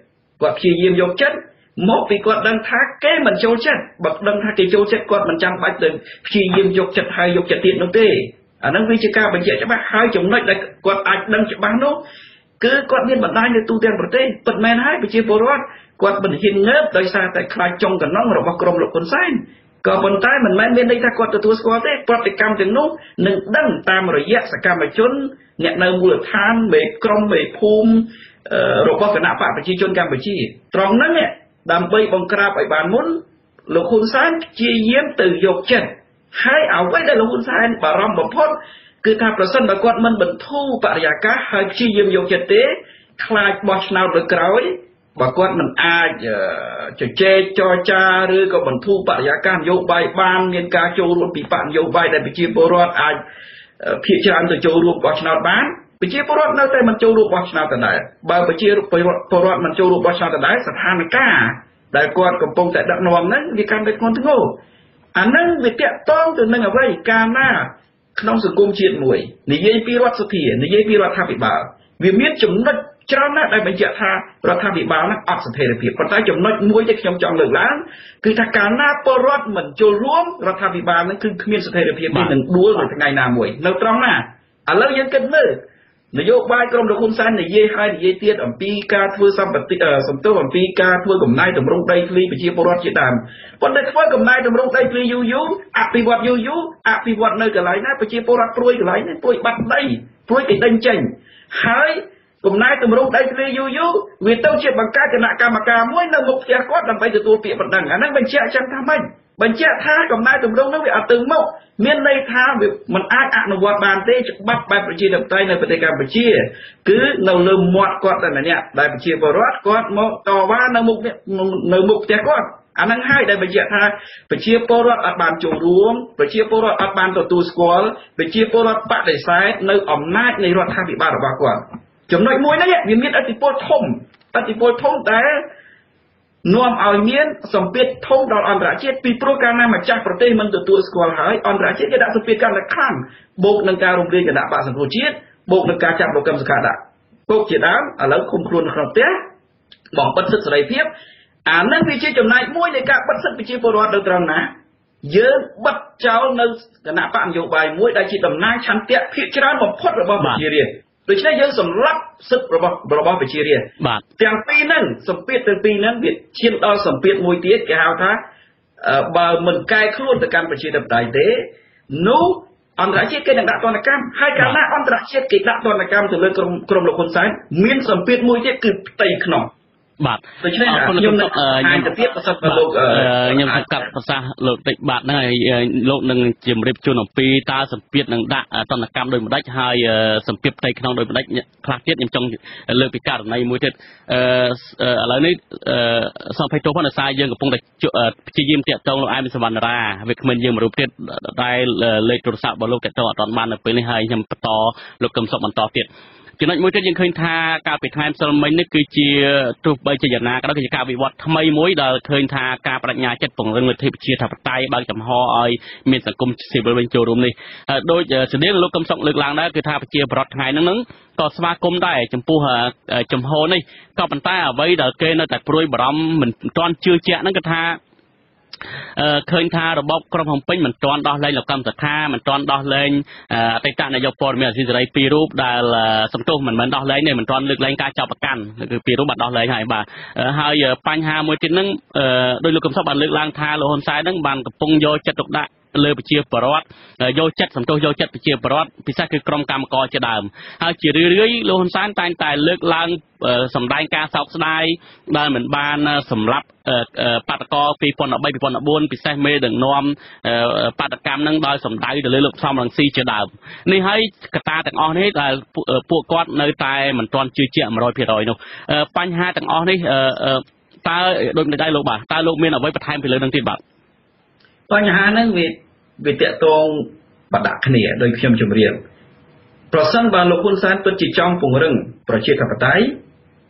មកពីគាត់ដឹងថាគេមិនចូលចិត្តបើដឹងថាគេចូលចិត្តគាត់មិនចាំបាច់ទៅព្យាយាមយកចិត្តហើយយកចិត្តទៀតនោះទេអាហ្នឹងវាជាការបញ្ជាក់ច្បាស់ហើយចំណុចដែលគាត់អាចដឹងច្បាស់នោះគឺគាត់មានបណ្ដាញនៅទូទាំងប្រទេសពិតមែនហើយប្រជាពលរដ្ឋគាត់មិនហ៊ានងើបដោយសារតែខ្លាចចុងកណ្ដុងរបស់ក្រុមលោកហ៊ុនសែនក៏ប៉ុន្តែមិនមែនមានន័យថាគាត់ទទួលស្គាល់ទេប្រតិកម្មទាំងនោះនឹងដឹងតាមរយៈសកម្មជនអ្នកនៅមូលដ្ឋានមេក្រុមមេភូមិរបស់គណៈបកប្រជាជនកម្ពុជាត្រង់ហ្នឹងដើម្បីបង្ក្រាបឲ្យបានមុនលោកហ៊ុនសែនព្យាយាមទៅយកចិត្តហើយអ្វីដែលលោកហ៊ុនសែនបារម្ភបំផុតគឺថាប្រសិនបើគាត់មិនបន្ធូរបរិយាកាសហើយព្យាយាមយកចិត្តទេខ្លាចបោះឆ្នោតលើក្រោយបើគាត់មិនអាចជជែកចរចាឬក៏បន្ធូរបរិយាកាសនយោបាយបានមានការចូលរួមពីបកនយោបាយដែលប្រជាពលរដ្ឋអាចភាគច្រើនទៅចូលរួមបោះឆ្នោតបានប្រជាពលរដ្ឋនៅតែមិនចូលរួមបោះឆ្នោតដដែលបើប្រជាពលរដ្ឋមិនចូលរួមបោះឆ្នោតដដែលស្ថានភាពដែលគាត់កំពុងតែដឹកនាំហ្នឹងវាកាន់តែធ្ងន់ធ្ងរអាហ្នឹងវាតាក់ទងទៅនឹងអ្វីកាលណាក្នុងសង្គមជាតិមួយនិយាយពីរដ្ឋសភានិយាយពីរដ្ឋាភិបាលវាមានចំណុចច្រើនណាស់ដែលបញ្ជាក់ថារដ្ឋាភិបាលហ្នឹងអត់ស្ថិរភាពប៉ុន្តែចំណុចមួយដែលខ្ញុំចង់លើកឡើងគឺថាកាលណាពលរដ្ឋមិនចូលរួមរដ្ឋាភិបាលហ្នឹងគឺគ្មានស្ថិរភាពទេនឹងដួលនៅថ្ងៃណាមួយនៅត្រង់ណាឥឡូវយើងគិតមើលនយោបាយក្រុមលោកហ៊ុនសែននិយាយហើយនិយាយទៀតអំពីការធ្វើសម្បត្តិសំទោសអំពីការធ្វើកំណែតម្រង់ដីធ្លីប្រជាពលរដ្ឋជាដើមប៉ុន្តែធ្វើកំណែតម្រង់ដីធ្លីយូរអភិវឌ្ឍយូរអភិវឌ្ឍនៅកន្លែងណាប្រជាពលរដ្ឋព្រួយកន្លែងនេះព្រួយបាត់ដីព្រួយគេដេញចេញហើយកំណែតម្រង់ដីធ្លីយូរវាទៅជាបង្កើតគណៈកម្មការមួយនៅមុខផ្ទះគាត់ដើម្បីទទួលពាក្យបណ្ដឹងអាហ្នឹងបញ្ជាក់ចឹងថាម៉េចបញ្ជាក់ថាកំណែតម្រង់នោះវាអត់ទៅមុខមានន័យថាវាមិនអាចអនុវត្តបានទេច្បាប់បែបប្រជាធិបតេយ្យនៅប្រទេសកម្ពុជាគឺនៅលើមាត់គាត់តែម្នាក់ដែលប្រជាពលរដ្ឋគាត់មកតវ៉ានៅមុខផ្ទះគាត់អាហ្នឹងហើយដែលបញ្ជាក់ថាប្រជាពលរដ្ឋអត់បានចូលរួមប្រជាពលរដ្ឋអត់បានទទួលស្គាល់ប្រជាពលរដ្ឋបដិសេធនៅអំណាចនៃរដ្ឋាភិបាលរបស់គាត់ចំណុចមួយនេះវាមានឥទ្ធិពលធំដែលនាំឲ្យមានសម្ពាធធំដល់អន្តរជាតិពីព្រោះកាលណាម្ចាស់ប្រទេសមិនទទួលស្គាល់ហើយអន្តរជាតិគេដាក់សម្ពាធកាន់តែខ្លាំងបូកនឹងការរំលាយគណៈបកសង្គ្រោះជាតិបូកនឹងការចាប់លោកកឹមសុខាដាក់គុកជាដើមឥឡូវឃុំខ្លួននៅក្នុងផ្ទះបំបិទសិទ្ធិសេរីភាពអានឹងវាជាចំណែកមួយនៃការបិទសិទ្ធិប្រជាពលរដ្ឋនៅត្រង់ណាយើងបិទចោលនៅគណៈបកនយោបាយមួយដែលជាតំណាងឆន្ទៈភាគច្រើនបំផុតរបស់ប្រជារាស្ត្រដូច្នេះយើងសម្លាប់សិទ្ធិរបស់ប្រជារាស្ត្រទាំងពីរហ្នឹងសម្ពាធទាំងពីរហ្នឹងវាឈានដល់សម្ពាធមួយទៀតគេហៅថាបើមិនកែខ្លួនទៅកាន់ប្រជាធិបតេយ្យទេនោះអន្តរជាតិគេនឹងដាក់ទណ្ឌកម្មហើយកាលណាអន្តរជាតិគេដាក់ទណ្ឌកម្មទៅលើក្រុមលោកហ៊ុនសែនមានសម្ពាធមួយទៀតគឺផ្ទៃក្នុងបាទដូច្នេះខ្ញុំនឹងអានទៅទៀតប្រសិទ្ធបើលោកខ្ញុំកាត់ប្រសាសន៍លោកតិចបាទហ្នឹងហើយលោកនឹងជម្រាបជូនអំពីតើសម្ពាធនឹងដាក់ទណ្ឌកម្មដោយម្ដេចហើយសម្ពាធផ្ទៃក្នុងដោយម្ដេចខ្លះទៀតខ្ញុំចង់លើកពីករណីមួយទៀតឥឡូវនេះសំភ័យទោសផងដោយសារយើងកំពុងតែព្យាយាមតាក់ទងលោកអែមសវណ្ណរាវាគ្មិនយើងមួយរូបទៀតដែលលេខទូរស័ព្ទរបស់លោកតាក់ទងអត់ទាន់បាននៅពេលនេះហើយខ្ញុំបន្តលោកកឹមសុខបន្តទៀតចំណុចមួយទៀតយើងឃើញថាការពីថ្ងៃម្សិលមិញនេះគឺជាទោះបីជាយ៉ាងណាក៏ដោយគឺជាការវិវត្តថ្មីមួយដែលឃើញថាការបដិញ្ញាចិត្តពង្រឹងលទ្ធិប្រជាធិបតេយ្យបើកចំហឲ្យមានសង្គមស៊ីវិលវិញចូលរួមនេះដោយស្តីលោកកឹមសុខលើកឡើងដែរគឺថាប្រជាប្រដ្ឋថ្ងៃហ្នឹងក៏ស្វាគមន៍ដែរចំពោះចំហនេះក៏ប៉ុន្តែអ្វីដែលគេនៅតែព្រួយបារម្ភមិនទាន់ជឿជាក់ហ្នឹងគឺថាឃើញថារបបក្រុងភ្នំពេញមិនទាន់ដោះលែងលោកកឹមសុខាមិនទាន់ដោះលែងអតីតនាយកព័ត៌មានអាស៊ីសេរីពីររូបដែលសំទោសមិនមែនដោះលែងទេមិនទាន់លើកលែងការចាប់ប្រកាន់គឺពីររូបបាត់ដោះលែងហើយបាទហើយបញ្ហាមួយទៀតហ្នឹងដោយលោកកឹមសុខបានលើកឡើងថាលោកហ៊ុនសែនហ្នឹងបានកំពុងយកចិត្តទុកដាក់លើប្រជាពលរដ្ឋយកចិត្តសំទោសយកចិត្តប្រជាពលរដ្ឋពិសេសគឺក្រុមកម្មករជាដើមហើយជារឿយៗលោកហ៊ុនសែនតែងតែលើកឡើងសម្ដែងការសោកស្ដាយដែលមិនបានសម្រាប់បាតកោ2013 2014ពិសេសមេដឹកនាំបាតកម្មនឹងដោយសម្ដៅទៅលើលោកសំរងស៊ីជាដើមនេះហើយកត្តាទាំងអស់នេះដែលពួកគាត់នៅតែមិនទាន់ជឿជាក់ 100% នោះបញ្ហាទាំងអស់នេះតើដូចនេះដែរលោកបាទតើលោកមានអ្វីបន្ថែមពីលើនឹងទៀតបាទបញ្ហាហ្នឹងវាតាក់ទងបដាក់គ្នាដោយខ្ញុំជម្រាបប្រសិនបើលោកហ៊ុនសែនពិតជាចង់ពង្រឹងប្រជាធិបតេយ្យ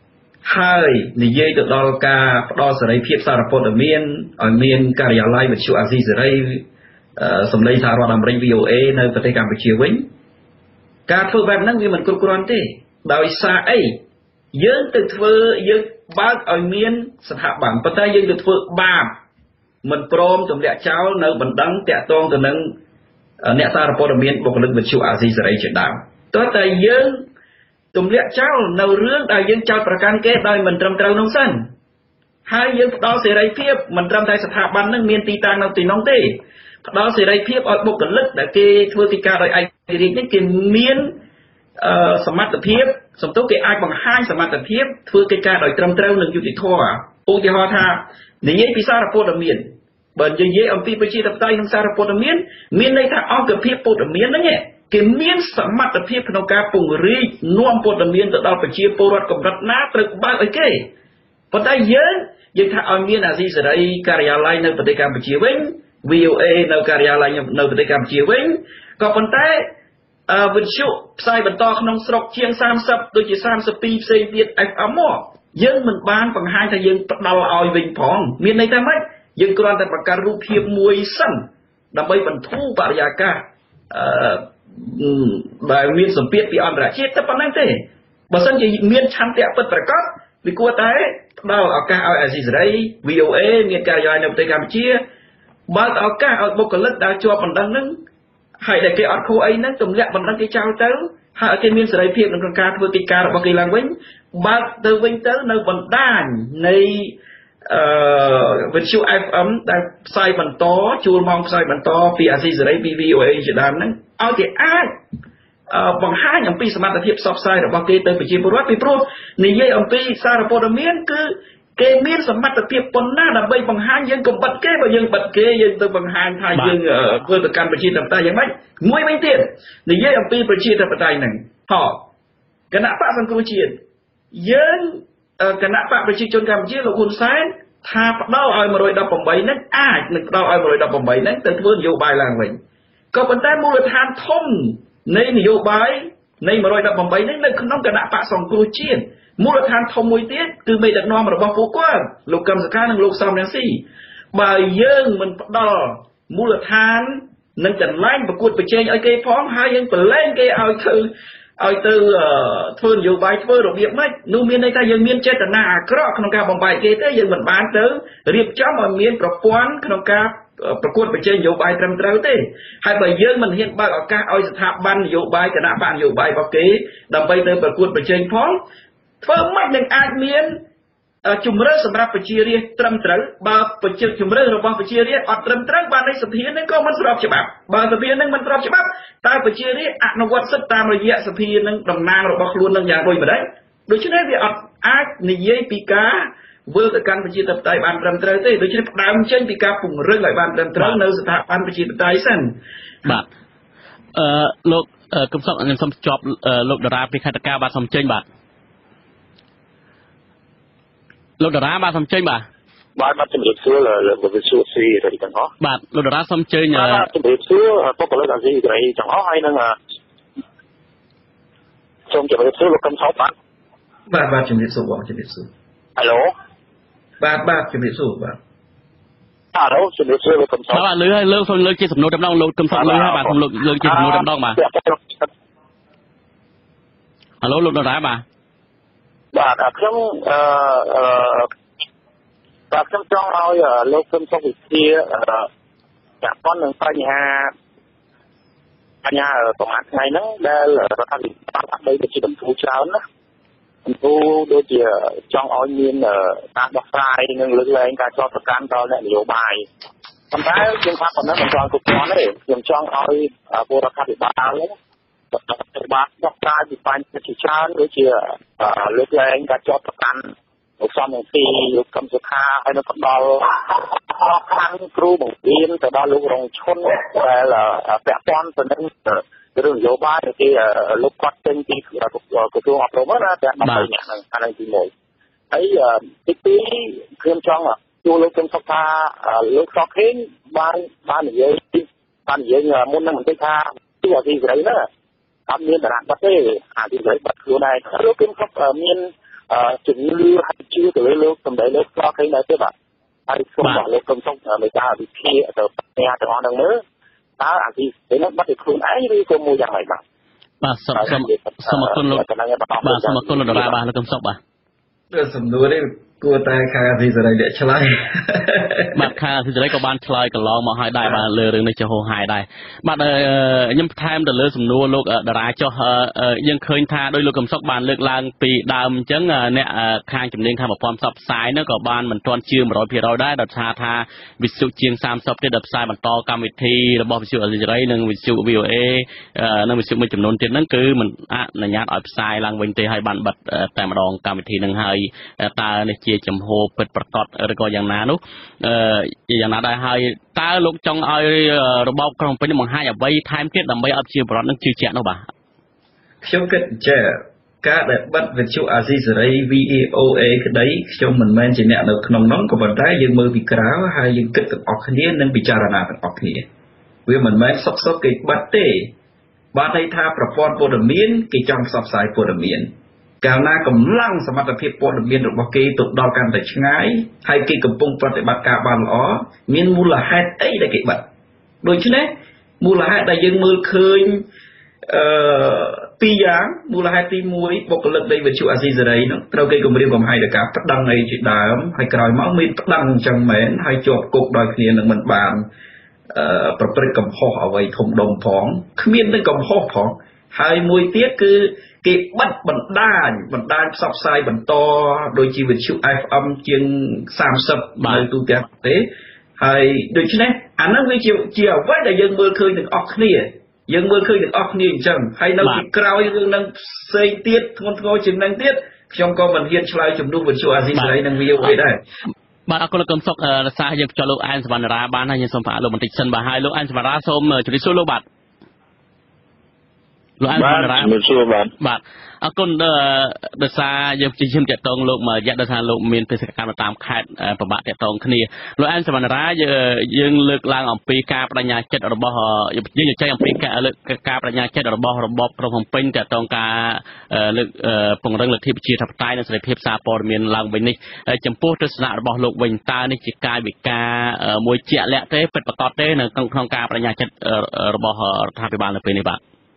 ហើយនិយាយទៅដល់ការផ្ដល់សេរីភាពសារព័ត៌មានឲ្យមានការិយាល័យវិទ្យុអាស៊ីសេរីសម្លេងសហរដ្ឋអាមេរិក VOA នៅប្រទេសកម្ពុជាវិញការធ្វើបែបហ្នឹងវាមិនគ្រប់គ្រាន់ទេដោយសារអីយើងទៅធ្វើយើងបើកឲ្យមានស្ថាប័នប៉ុន្តែយើងទៅធ្វើបាបមិនព្រមទម្លាក់ចោលនៅបណ្ដឹងតាក់ទងទៅនឹងអ្នកសារព័ត៌មានបុគ្គលិកវិទ្យុអាស៊ីសេរីជាដើមតើតែយើងទម្លាក់ចោលនៅរឿងដែលយើងចោទប្រកាន់គេដោយមិនត្រឹមត្រូវនោះសិនហើយយើងផ្ដល់សេរីភាពមិនត្រឹមតែស្ថាប័ននឹងមានទីតាំងនៅទីនោះទេផ្ដល់សេរីភាពឲ្យបុគ្គលិកដែលគេធ្វើកិច្ចការដោយឯករាជ្យនេះគេមានសមត្ថភាពសំទោសគេអាចបង្ហាញសមត្ថភាពធ្វើកិច្ចការដោយត្រឹមត្រូវនិងយុត្តិធម៌ឧទាហរណ៍ថានិយាយពីសារព័ត៌មានបើនិយាយអំពីប្រជាធិបតេយ្យនិងសារព័ត៌មានមានន័យថាអង្គភាពព័ត៌មានហ្នឹងគេមានសមត្ថភាពក្នុងការពង្រីកនាំព័ត៌មានទៅដល់ប្រជាពលរដ្ឋកម្រិតណាត្រូវបើកឲ្យគេប៉ុន្តែយើងថាឲ្យមានអាស៊ីសេរីការិយាល័យនៅប្រទេសកម្ពុជាវិញ VOA នៅការិយាល័យនៅប្រទេសកម្ពុជាវិញក៏ប៉ុន្តែវិទ្យុផ្សាយបន្តក្នុងស្រុកជាង30ដូចជា32ផ្សេងទៀត FM មកយើងមិនបានបង្ហាញថាយើងផ្ដល់ឲ្យវិញផងមានន័យថាម៉េចយើងគ្រាន់តែបង្កើតរូបភាពមួយសិនដើម្បីបន្ធូរបរិយាកាសដែលមានសម្ពាធពីអន្តរជាតិតែប៉ុណ្្នឹងទេបើសិនជាមានឆន្ទៈពិតប្រាកដវាគួរតែផ្ដល់ឱកាសឲ្យអាស៊ីសេរី VOA មានការិយាល័យនៅប្រទេសកម្ពុជាបើកឱកាសឲ្យបុគ្គលិកដែលជាប់បណ្ដឹងហ្នឹងហើយដែលគេអត់ខុសអីហ្នឹងទម្លាក់បណ្ដឹងគេចោលទៅហើយឲ្យគេមានសេរីភាពក្នុងការធ្វើកិច្ចការរបស់គេឡើងវិញបើកទៅវិញទៅនៅបណ្ដាញនៃវិទ្យុ FM ដែលផ្សាយបន្តជួលម៉ោងផ្សាយបន្តពីអាស៊ីសេរីពី VOA ជាដើមហ្នឹងឲ្យគេអាចបង្ហាញអំពីសមត្ថភាពផ្សព្វផ្សាយរបស់គេទៅប្រជាពលរដ្ឋពីព្រោះនិយាយអំពីសារព័ត៌មានគឺគេមានសមត្ថភាពប៉ុណ្ណាដើម្បីបង្ហាញយើងកុំបិទគេបើយើងបិទគេយើងទៅបង្ហាញថាយើងធ្វើទៅកាន់ប្រជាធិបតេយ្យយ៉ាងម៉េចមួយវិញទៀតនិយាយអំពីប្រជាធិបតេយ្យហ្នឹងគណៈបកសង្គ្រោះជាតិយើងគណៈបកប្រជាជនកម្ពុជាលោកហ៊ុនសែនថាផ្ដល់ឲ្យ118ហ្នឹងអាចនឹងផ្ដល់ឲ្យ118ហ្នឹងទៅធ្វើនយោបាយឡើងវិញក៏ប៉ុន្តែមូលដ្ឋានធំនៃនយោបាយនៃ118ហ្នឹងនៅក្នុងគណៈបកសង្គ្រោះជាតិមូលដ្ឋានធំមួយទៀតគឺមេដឹកនាំរបស់ពួកគាត់លោកកឹមសុខានិងលោកសំរងស៊ីបើយើងមិនផ្ដល់មូលដ្ឋាននឹងកន្លែងប្រកួតប្រជែងឲ្យគេផងហើយយើងប្រឡែងគេឲ្យទៅធ្វើនយោបាយធ្វើរបៀបម៉េចនោះមានន័យថាយើងមានចេតនាអាក្រក់ក្នុងការបំបែកគេទេយើងមិនបានទៅរៀបចំឲ្យមានប្រព័ន្ធក្នុងការប្រកួតប្រជែងនយោបាយត្រឹមត្រូវទេហើយបើយើងមិនហ៊ានបើកឱកាសឲ្យស្ថាប័ននយោបាយគណៈបកនយោបាយរបស់គេដើម្បីទៅប្រកួតប្រជែងផងធ្វើម៉េចនឹងអាចមានជំរឿនសម្រាប់ប្រជារាស្ត្រត្រឹមត្រូវបើប្រជាជំរឿនរបស់ប្រជារាស្ត្រអត់ត្រឹមត្រូវបាននៃសភានឹងក៏មិនស្របច្បាប់បើសភានឹងមិនស្របច្បាប់តើប្រជារាស្ត្រអនុវត្តសិទ្ធិតាមរយៈសភានឹងតំណាងរបស់ខ្លួននឹងយ៉ាងដូចម្ដេចដូច្នេះវាអត់អាចនិយាយពីការធ្វើទៅកាន់ប្រជាធិបតេយ្យបានត្រឹមត្រូវទេដូច្នេះផ្ដើមចេញពីការពង្រឹងឲ្យបានត្រឹមត្រូវនៅស្ថាប័នប្រជាធិបតេយ្យសិនបាទលោកកឹមសុខខ្ញុំសូមជប់លោកតារាពីខេត្តតាបាទសូមចេញបាទលោកតារាបាទសូមចេញបាទជំរាបសួរលោកវិទ្យុស៊ីរីទាំងអស់បាទលោកតារាសូមចេញជំរាបសួរបុគ្គលិកអាស៊ីសេរីទាំងអស់ហើយនឹងសូមជំរាបសួរលោកកឹមសុខបាទជំរាបសួរបងជំរាបសួរហេឡូបាទជំរាបសួរបាទហេឡូជំរាបសួរលោកកឹមសុខបាទលើហើយលើសូមលើកជាសំណួរតែម្ដងលោកកឹមសុខលើហើយបាទសូមលើកជាសំណួរតែម្ដងបាទហេឡូលោកតារាបាទខ្ញុំចង់ឲ្យលោកកឹមសុខវិជាពាក់ព័ន្ធនឹងបញ្ហាប្រហែលថ្ងៃហ្នឹងដែលរដ្ឋាភិបាលអត់បីជាបន្ទូច្រើនណាបន្ទូដូចជាចង់ឲ្យមានការដោះស្រាយនិងលើកលែងការចោទប្រកាន់ដល់អ្នកនយោបាយប៉ុន្តែខ្ញុំថាប៉ុណ្ណឹងមិនទាន់គ្រប់គ្រាន់ទេខ្ញុំចង់ឲ្យពលរដ្ឋាភិបាលបាទដោះស្រាយពីបញ្ហាជាច្រើនដូចជាលើកលែងការចោទប្រកាន់លោកសំរងស៊ីលោកកឹមសុខាហើយនៅផ្ដល់ខាងគ្រូបង្រៀនទៅដល់លោករងឈុនដែលពាក់ព័ន្ធទៅនឹងរឿងនយោបាយគេលោកគាត់ចេញពីក្រសួងអប់រំណាតែ13នាក់ហ្នឹងអានឹងទី1ហើយទី2ខ្ញុំចង់ជួលោកកឹមសុខាលោកសកខេងបាននិយាយមុនហ្នឹងបន្តិចថាទីអាស៊ីសេរីណាអត់មានតារាបတ်ទេអាស៊ីសេរីបាត់ខ្លួនឯងលោកកឹមសុខមានជំនឿហើយជឿទៅលើលោកសម្ដីលោកក៏ឃើញដែរទេបាទហើយសូមบอกលោកកុំសុំមេតាវិភាគទៅផ្ទះទាំងអស់ហ្នឹងមើលតើអាទីនេះបាត់ពីខ្លួនឯងឬក៏មួយយ៉ាងម៉េចបាទបាទសូមអរគុណលោកបាទសូមអរគុណលោកតារាបាទលោកកឹមសុខបាទសំណួរនេះគួរតែខាងអធិសេរីអ្នកឆ្លើយបាទខាងអធិសេរីក៏បានឆ្លើយកន្លងមកឲ្យដែរបាទលើរឿងនេះចុះហោហាយដែរបាទខ្ញុំបន្ថែមទៅលើសំណួរលោកតារាចុះយើងឃើញថាដោយលោកកឹមសុខបានលើកឡើងពីដើមអញ្ចឹងអ្នកខាងជំនាញខាងប្រព័ន្ធផ្សព្វផ្សាយនោះក៏បានមិនទាន់ជឿ 100% ដែរដោយថាវិទ្យុជាង30ទៀតដែលផ្សាយបន្តកម្មវិធីរបស់វិទ្យុអធិសេរីនិងវិទ្យុ VOA និងវិទ្យុមួយចំនួនទៀតហ្នឹងគឺមិនអនុញ្ញាតឲ្យផ្សាយឡើងវិញទេហើយបានបិទតែម្ដងកម្មវិធីហ្នឹងហើយតើនេះជាចំហពិតប្រាកដឬក៏យ៉ាងណានោះយ៉ាងណាដែរហើយតើលោកចង់ឲ្យរបបក្រុងភ្នំពេញបង្ហាញអ្វីថែមទៀតដើម្បីឲ្យប្រជាពលរដ្ឋនឹងជឿជាក់នោះបាទខ្ញុំគិតចេះការដែលបិទវិទ្យុអាស៊ីសេរី VOA ក្តីខ្ញុំមិនមែនជាអ្នកនៅក្នុងនោះក៏ប៉ុន្តែយើងមើលពីក្រៅហើយយើងគិតទាំងអស់គ្នានិងពិចារណាទាំងអស់គ្នាវាមិនមែនសុកគេបិទទេបានន័យថាប្រព័ន្ធព័ត៌មានគេចង់ផ្សព្វផ្សាយព័ត៌មានកាលណាកម្លាំងសមត្ថភាពព័ត៌មានរបស់គេទៅដល់កាន់តែឆ្ងាយហើយគេកំពុងប្រតិបត្តិការបានល្អមានមូលហេតុអីដែលគេបិទដូច្នេះមូលហេតុដែលយើងមើលឃើញពីរយ៉ាងមូលហេតុទី1បុគ្គលិកនៃវិទ្យុអាស៊ីសេរីនោះត្រូវគេគម្រាមកំហែងដល់ការប្តឹងអីជាដើមហើយក្រោយមកមានប្តឹងអញ្ចឹងមែនហើយជាប់គុកដោយគ្នានឹងមិនបានប្រព្រឹត្តកំហុសអ្វីធំដុំផងគ្មាននឹងកំហុសផងហើយមួយទៀតគឺគេបិទបណ្ដាញផ្សព្វផ្សាយបន្តដោយជីវិទ្យុ FM ជាង30នៅទូទាំងប្រទេសហើយដូច្នេះអានោះវាជាអ្វីដែលយើងមើលឃើញទាំងអស់គ្នាអញ្ចឹងហើយនៅពីក្រោយរឿងនឹងផ្សេងទៀតធ្ងន់ធ្ងរជាងនឹងទៀតខ្ញុំក៏មិនហ៊ានឆ្លើយជំនួសវិទ្យុអាស៊ីសេរីនឹង VOA ដែរបាទអរគុណលោកកឹមសុខរសារយើងបញ្ចុះលោកអែនសវណ្ណរាបានហើយយើងសូមផ្អាកលោកបន្តិចសិនបាទហើយលោកអែនសវណ្ណរាសូមជម្រាបសួរលោកបាទលោកអែនសវណ្ណរាបាទអរគុណដោយសារយើងព្យាយាមតាក់ទងលោកមួយរយៈដោយសារលោកមានបេសកកម្មតាមខេត្តប្របាក់តាក់ទងគ្នាលោកអែនសវណ្ណរាយើងលើកឡើងអំពីការបដិញ្ញាចិត្តរបស់យើងជជែកអំពីការបដិញ្ញាចិត្តរបស់របបក្រុងភ្នំពេញតាក់ទងការលើកពង្រឹងលទ្ធិប្រជាធិបតេយ្យនិងសេរីភាពសារព័ត៌មានឡើងវិញនេះចំពោះទស្សនៈរបស់លោកវិញតើនេះជាកាយវិការមួយជាក់លាក់ទេពិតប្រាកដទេនៅក្នុងការបដិញ្ញាចិត្តរបស់រដ្ឋាភិបាលនៅពេលនេះបាទ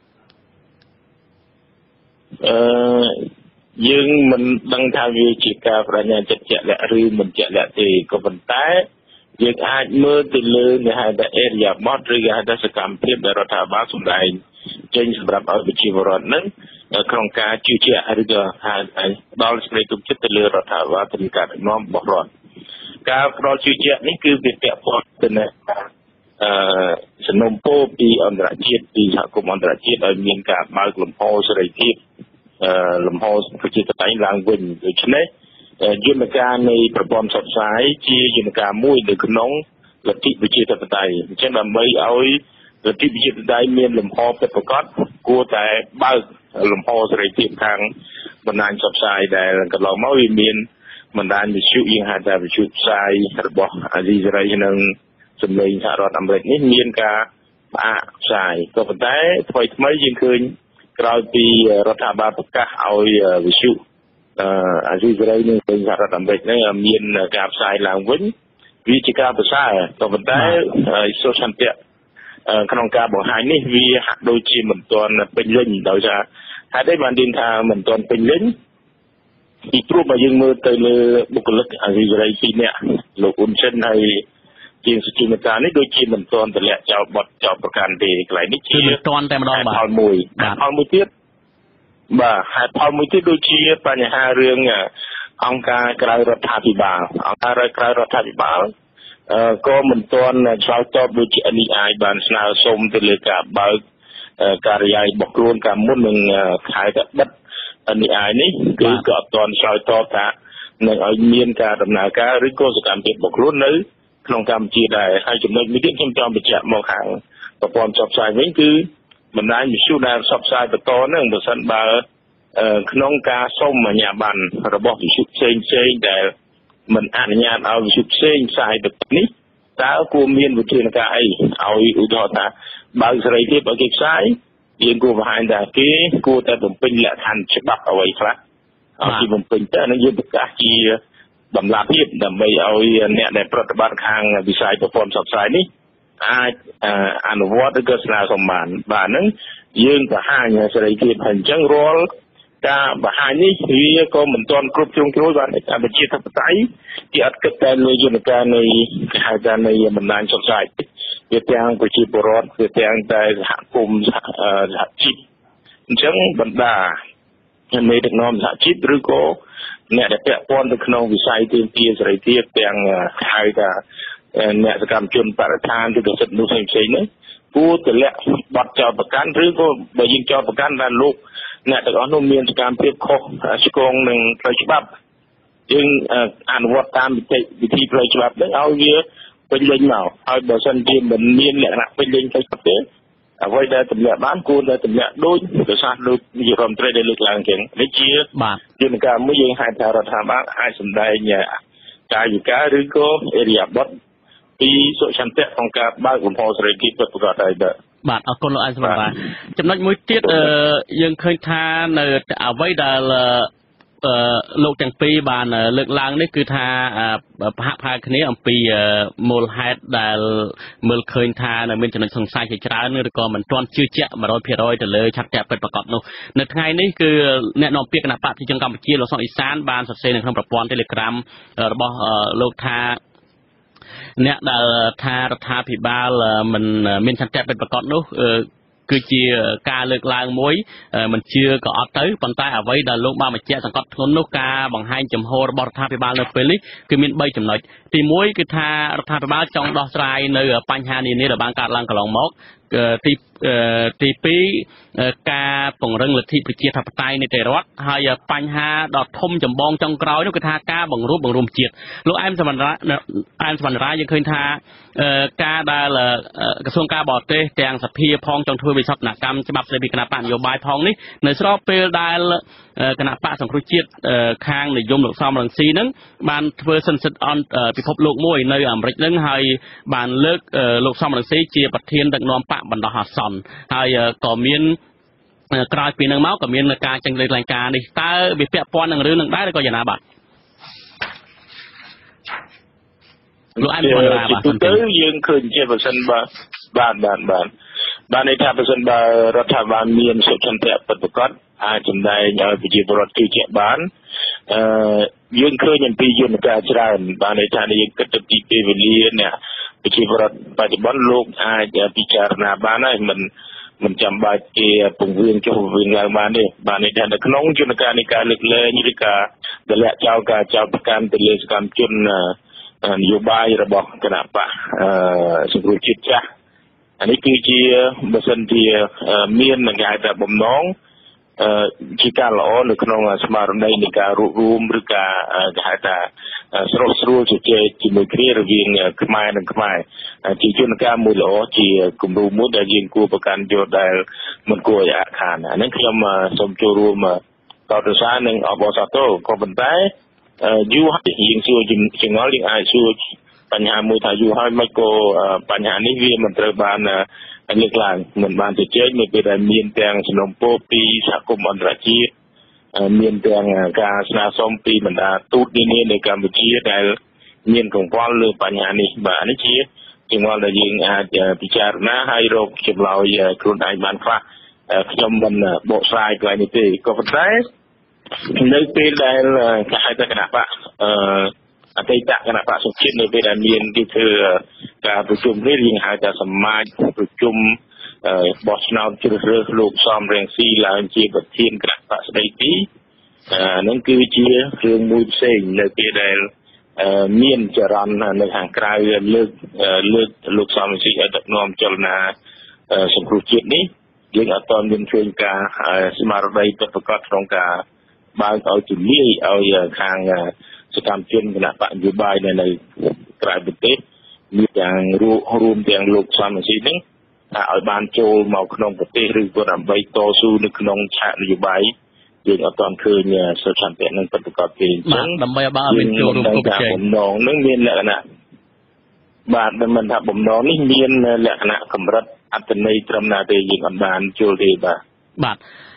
យើងមិនដឹងថាវាជាការបដិញ្ញាចិត្តជាក់លាក់ឬមិនជាក់លាក់ទេក៏ប៉ុន្តែយើងអាចមើលទៅលើនៃហេតុអេរិយាបថឬក៏ហេតុសកម្មភាពដែលរដ្ឋាភិបាលសម្ដែងចេញសម្រាប់ឲ្យប្រជាពលរដ្ឋនឹងក្នុងការជឿជាក់ឬក៏ហៅដល់សេចក្តីទុកចិត្តទៅលើរដ្ឋាភិបាលទៅការដឹកនាំរបស់រដ្ឋការផ្ដល់ជឿជាក់នេះគឺវាពាក់ព័ន្ធទៅនឹងសំណុំពរពីអន្តរជាតិពីសហគមន៍អន្តរជាតិឲ្យមានការបើកលំហសេរីភាពលំហប្រជាធិបតេយ្យឡើងវិញដូច្នេះយន្តការនៃប្រព័ន្ធផ្សព្វផ្សាយជាយន្តការមួយនៅក្នុងលទ្ធិប្រជាធិបតេយ្យអញ្ចឹងដើម្បីឲ្យលទ្ធិប្រជាធិបតេយ្យមានលំហពិតប្រាកដគួរតែបើកលំហសេរីភាពខាងបណ្ដាញផ្សព្វផ្សាយដែលកន្លងមកវាមានបណ្ដាញវិទ្យុយើងហៅថាវិទ្យុផ្សាយរបស់អាស៊ីសេរីនិងសម្លេងសហរដ្ឋអាមេរិកនេះមានការផ្អាកផ្សាយក៏ប៉ុន្តែថ្មីយើងឃើញក្រោយពីរដ្ឋាភិបាលប្រកាសឲ្យវិទ្យុអាស៊ីសេរីនិងសហរដ្ឋអាមេរិកនេះមានការផ្សាយឡើងវិញវាជាការប្រសើរក៏ប៉ុន្តែសូសន្តិក្នុងការបង្ហាញនេះវាហាក់ដូចជាមិនទាន់ពេញលេញដោយសារហេតុអីបាននិយាយថាមិនទាន់ពេញលេញពីព្រោះបើយើងមើលទៅលើបុគ្គលិកអាស៊ីសេរី2នាក់លោកអ៊ុនសិនហើយជាងសុជីមេតានេះដូចជាមិនទាន់ទម្លាក់ចោលបទចោលប្រកាន់ទេកន្លែងនេះជាមិនទាន់តែម្ដងបាទផលមួយទៀតបាទហេតុផលមួយទៀតដូចជាបញ្ហារឿងអង្គការក្រៅរដ្ឋាភិបាលអង្គការក្រៅរដ្ឋាភិបាលក៏មិនទាន់ឆ្លើយតបដូចជា NEI បានស្នើសុំទៅលើការបើកការិយាល័យរបស់ខ្លួនកាលមុននឹងខែតែបិទ NEI នេះគឺក៏អត់ទាន់ឆ្លើយតបថានឹងឲ្យមានការដំណើរការឬក៏សកម្មភាពរបស់ខ្លួននៅក្នុងកម្ពុជាដែរហើយចំណុចមួយទៀតខ្ញុំចង់បញ្ជាក់មកខាងប្រព័ន្ធផ្សព្វផ្សាយវិញគឺបណ្ដាញវិទ្យុដែលផ្សព្វផ្សាយបន្តនឹងបើសិនបើក្នុងការសុំអាជ្ញាប័ណ្ណរបស់វិទ្យុផ្សេងដែលមិនអនុញ្ញាតឲ្យវិទ្យុផ្សេងផ្សាយទៅនេះតើគួរមានវិធានការអីឲ្យឧទាហរណ៍ថាបើសេរីភាពឲ្យគេផ្សាយយើងគួរបង្ហាញថាគេគួរតែបំពេញលក្ខខណ្ឌច្បាប់អ្វីខ្លះឲ្យជាបំពេញទៅនឹងយើងប្រកាសជាតម្លាភាពដើម្បីឲ្យអ្នកដែលប្រតិបត្តិខាងវិស័យប្រព័ន្ធផ្សព្វផ្សាយនេះអាចអនុវត្តឬក៏ស្នើសុំបានបាទហ្នឹងយើងបង្ហាញសេរីភាពហើយអញ្ចឹងរាល់ការបង្ហាញនេះវាក៏មិនទាន់គ្រប់ជ្រុងជ្រោយបានតែប្រជាធិបតេយ្យគេអត់គិតតែលើយន្តការនៃគេហៅថានៃបណ្ដាញផ្សព្វផ្សាយវាទាំងប្រជាពលរដ្ឋវាទាំងតែសហគមន៍សហជីពអញ្ចឹងបណ្ដាមេដឹកនាំសហជីពឬក៏អ្នកដែលពាក់ព័ន្ធទៅក្នុងវិស័យទាមទារសេរីភាពទាំងហៅថាអ្នកសកម្មជនបរិស្ថានឬក៏សិទ្ធិមនុស្សផ្សេងៗហ្នឹងគួរទម្លាក់បទចោទប្រកាន់ឬក៏បើយើងចោទប្រកាន់ថាលោកអ្នកទាំងអស់នោះមានសកម្មភាពខុសឆ្គងនឹងផ្លូវច្បាប់យើងអនុវត្តតាមវិធីផ្លូវច្បាប់ហ្នឹងឲ្យវាពេញលេញមកហើយបើសិនជាមិនមានលក្ខណៈពេញលេញផ្លូវច្បាប់ទេអ្វីដែលទម្លាក់បានគួរតែទម្លាក់ដូចប្រសាសន៍លោកនាយករដ្ឋមន្ត្រីដែលលើកឡើងចឹងនេះជាយន្តការមួយយើងហៅថារដ្ឋាភិបាលអាចសម្ដែងកាយវិការឬក៏អេរិយាបថពីសុឆន្ទៈក្នុងការបើកលំហសេរីភាពពិតប្រាកដហើយបាទអរគុណលោកអែមសម្រាប់ចំណុចមួយទៀតយើងឃើញថានៅអ្វីដែលលោកទាំងពីរបានលើកឡើងនេះគឺថាប្រហាក់ប្រហែលគ្នាអំពីមូលហេតុដែលមើលឃើញថានៅមានចំណុចសង្ស័យជាច្រើនឬក៏មិនទាន់ជឿជាក់ 100% ទៅលើឆន្ទៈពិតប្រាកដនោះនៅថ្ងៃនេះគឺអ្នកនាំពាក្យគណៈបកប្រជាជនកម្ពុជាលោកសុកអេសានបានសរសេរនៅក្នុងប្រព័ន្ធ Telegram របស់លោកថាអ្នកដែលថារដ្ឋាភិបាលមិនមានឆន្ទៈពិតប្រាកដនោះគឺជាការលើកឡើងមួយមិនជឿក៏អត់ទៅប៉ុន្តែអ្វីដែលលោកបានបញ្ជាក់សង្កត់ធ្ងន់នោះការបង្ហាញចំហរបស់រដ្ឋាភិបាលនៅពេលនេះគឺមាន3ចំណុចទី1គឺថារដ្ឋាភិបាលចង់ដោះស្រាយនៅបញ្ហានានាដែលបានកើតឡើងកន្លងមកទី2ការពង្រឹងលទ្ធិប្រជាធិបតេយ្យនីតិរដ្ឋហើយបញ្ហាដ៏ធំចម្បងចុងក្រោយនោះគឺថាការបង្រួបជាតិលោកអែមសវណ្ណរាយើងឃើញថាការដែលក្រសួងការបរទេសទាំងសភាផងចង់ធ្វើវិសោធនកម្មច្បាប់ស្តីពីគណៈបកនយោបាយផងនេះនៅស្របពេលដែលគណៈបកសង្គ្រោះជាតិខាងនិយមលោកសំរងស៊ីនឹងបានធ្វើសិនសិទ្ធអន្តពិភពលោកមួយនៅអាមេរិកនឹងហើយបានលើកលោកសំរងស៊ីជាប្រធានដឹកនាំបកបណ្ដោះអាសន្នហើយក៏មានក្រោយពីនឹងមកក៏មានការចេញលេខឡើងការនេះតើវាពាក់ព័ន្ធនឹងរឿងនឹងដែរឬក៏យ៉ាងណាបាទលោកអែមបណ្ដាបាទទៅយើងឃើញជាប្រសិនបាទន័យថាប្រសិនបើរដ្ឋាភិបាលមានសុឆន្ទៈពិតប្រាកដអាចសម្ដែងឲ្យប្រជាពលរដ្ឋជឿជាក់បានយើងឃើញអំពីយន្តការច្រើនបានន័យថាយើងគិតទៅពីពេលវេលាអ្នកប្រជាពលរដ្ឋបច្ចុប្បន្នលោកអាចពិចារណាបានហើយមិនចាំបាច់គេពង្រៀនចុះពង្រៀនឡើងបានទេបានន័យថានៅក្នុងយន្តការនៃការលើកលែងឬការតម្លាក់ចោលការចោទប្រកាន់ទៅលើសកម្មជននយោបាយរបស់គណៈបកសង្គ្រោះជាតិចាស់អានេះគឺជាបើសិនជាមាននឹងគេហៅថាបំណងជាការល្អនៅក្នុងស្មារតីនៃការរួបរวมឬការគេហៅថាស្រុះស្រួលជជែកជាមួយគ្នារវាងខ្មែរនិងខ្មែរជាយន្តការមួយល្អជាគំរូមួយដែលយើងគួរប្រកាន់យកដែលមិនគួរឲ្យអាក់ខានអានេះខ្ញុំសូមចូលរួមកោតសរសើរនិងអបអរសាទរក៏ប៉ុន្តែយូរហើយយើងសួរចង្អុលយើងអាចសួរបញ្ហាមួយថាយូរហើយមិនក៏បញ្ហានេះវាមិនត្រូវបានលើកឡើងមិនបានជជែកនៅពេលដែលមានទាំងសំណុំពរពីសហគមន៍អន្តរជាតិមានទាំងការស្នើសុំពីបណ្ដាទូតនានានៅកម្ពុជាដែលមានកង្វល់លើបញ្ហានេះបាទនេះជាចង្អុលដែលយើងអាចពិចារណាហើយរកចម្លើយខ្លួនឯងបានខ្លះខ្ញុំមិនបកស្រាយកន្លែងនេះទេក៏ប៉ុន្តែនៅពេលដែលគេហៅថាគណៈបកអតីតគណៈបកសុជាតិនៅពេលដែលមានគេធ្វើការប្រជុំនេះយើងហៅថាសមាជប្រជុំបោះឆ្នោតជ្រើសរើសលោកសំរងស៊ីឡើងជាប្រធានគណៈបកស្ដីទីនឹងគឺជារឿងមួយផ្សេងនៅពេលដែលមានចរន្តនៅខាងក្រៅលើកលោកសំរងស៊ីឲ្យដឹកនាំចលនាសង្គ្រោះជាតិនេះយើងអត់ទាន់មានឃើញការស្មារតីពិតប្រាកដក្នុងការបើកឲ្យជំនាញឲ្យខាងសកម្មជនគណៈបកនយោបាយនៅក្រៅប្រទេសមានទាំងរួមទាំងលោកសំរងស៊ីហ្នឹងថាឲ្យបានចូលមកក្នុងប្រទេសឬក៏ដើម្បីតស៊ូនៅក្នុងឆាកនយោបាយយើងអត់ទាន់ឃើញសុឆន្ទៈនឹងពិតប្រាកដទេអញ្ចឹងដើម្បីឲ្យបានមានចូលរួមគ្រប់គ្រងបំណងនឹងមានលក្ខណៈបាទមិនថាបំណងនេះមានលក្ខណៈកម្រិតអត្តន័យត្រឹមណាទេយើងអត់បានចូលទេបាទ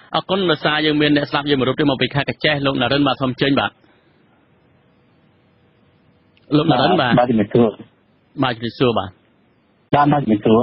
អរគុណដោយសារយើងមានអ្នកស្ដាប់យើងមកពីខេត្តកញ្ចេះលោកនរិនបាទសូមជើញបាទលោកនរិនបាទជំរាបសួរបាទជំរាបសួរបាទបាទជំរាបសួរ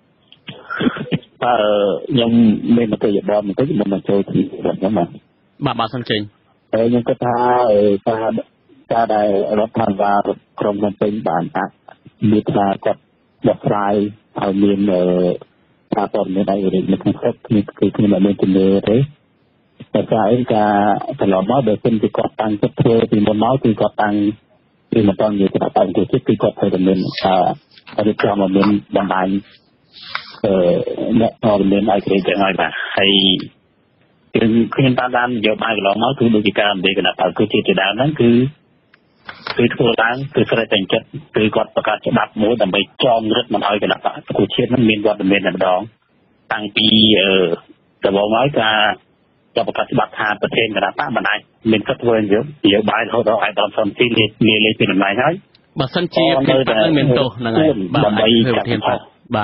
ខ្ញុំមានមតិយោបល់បន្តិចមុននឹងចូលទីខ្ញុំបាទសូមជើញខ្ញុំគិតថាការដែលរដ្ឋាភិបាលក្រុងភ្នំពេញបានមានថាគាត់ដោះស្រាយឲ្យមានការព័ត៌មានឯករាជ្យនៅក្នុងស្រុកគឺខ្ញុំមិនមានជំនឿទេតែថាការកន្លងមកដែលខ្ញុំគាត់តាំងចិត្តធ្វើពីមុនមកគឺគាត់តាំងពីមិនតាំងយកតាមទៅជិតគឺគាត់ធ្វើតែមានរៀបចំមកមានបណ្ដាញអ្នកព័ត៌មានឯករាជ្យទាំងហើយបាទហើយខ្ញុំតាមនយោបាយកន្លងមកគឺដូចជាការនិយាយគណៈបកគឺជាដើមហ្នឹងគឺធ្វើឡើងគឺស្រេចតែចិត្តគឺគាត់បង្កើតច្បាប់មួយដើម្បីចងរឹតមិនឲ្យគណៈបកប្រជាជាតិហ្នឹងមានវត្តមានតែម្ដងតាំងពីដំបូងហើយការចាប់បង្កើតច្បាប់ថាប្រធានគណៈបកមិនអាចមានសិទ្ធិធ្វើនយោបាយរហូតដល់អាយដាមសំទីលេខពីតម្លៃហើយបើសិនជាគណៈបកនឹងមានទោសហ្នឹងហើយដើម្បីកាត់បន្ថយ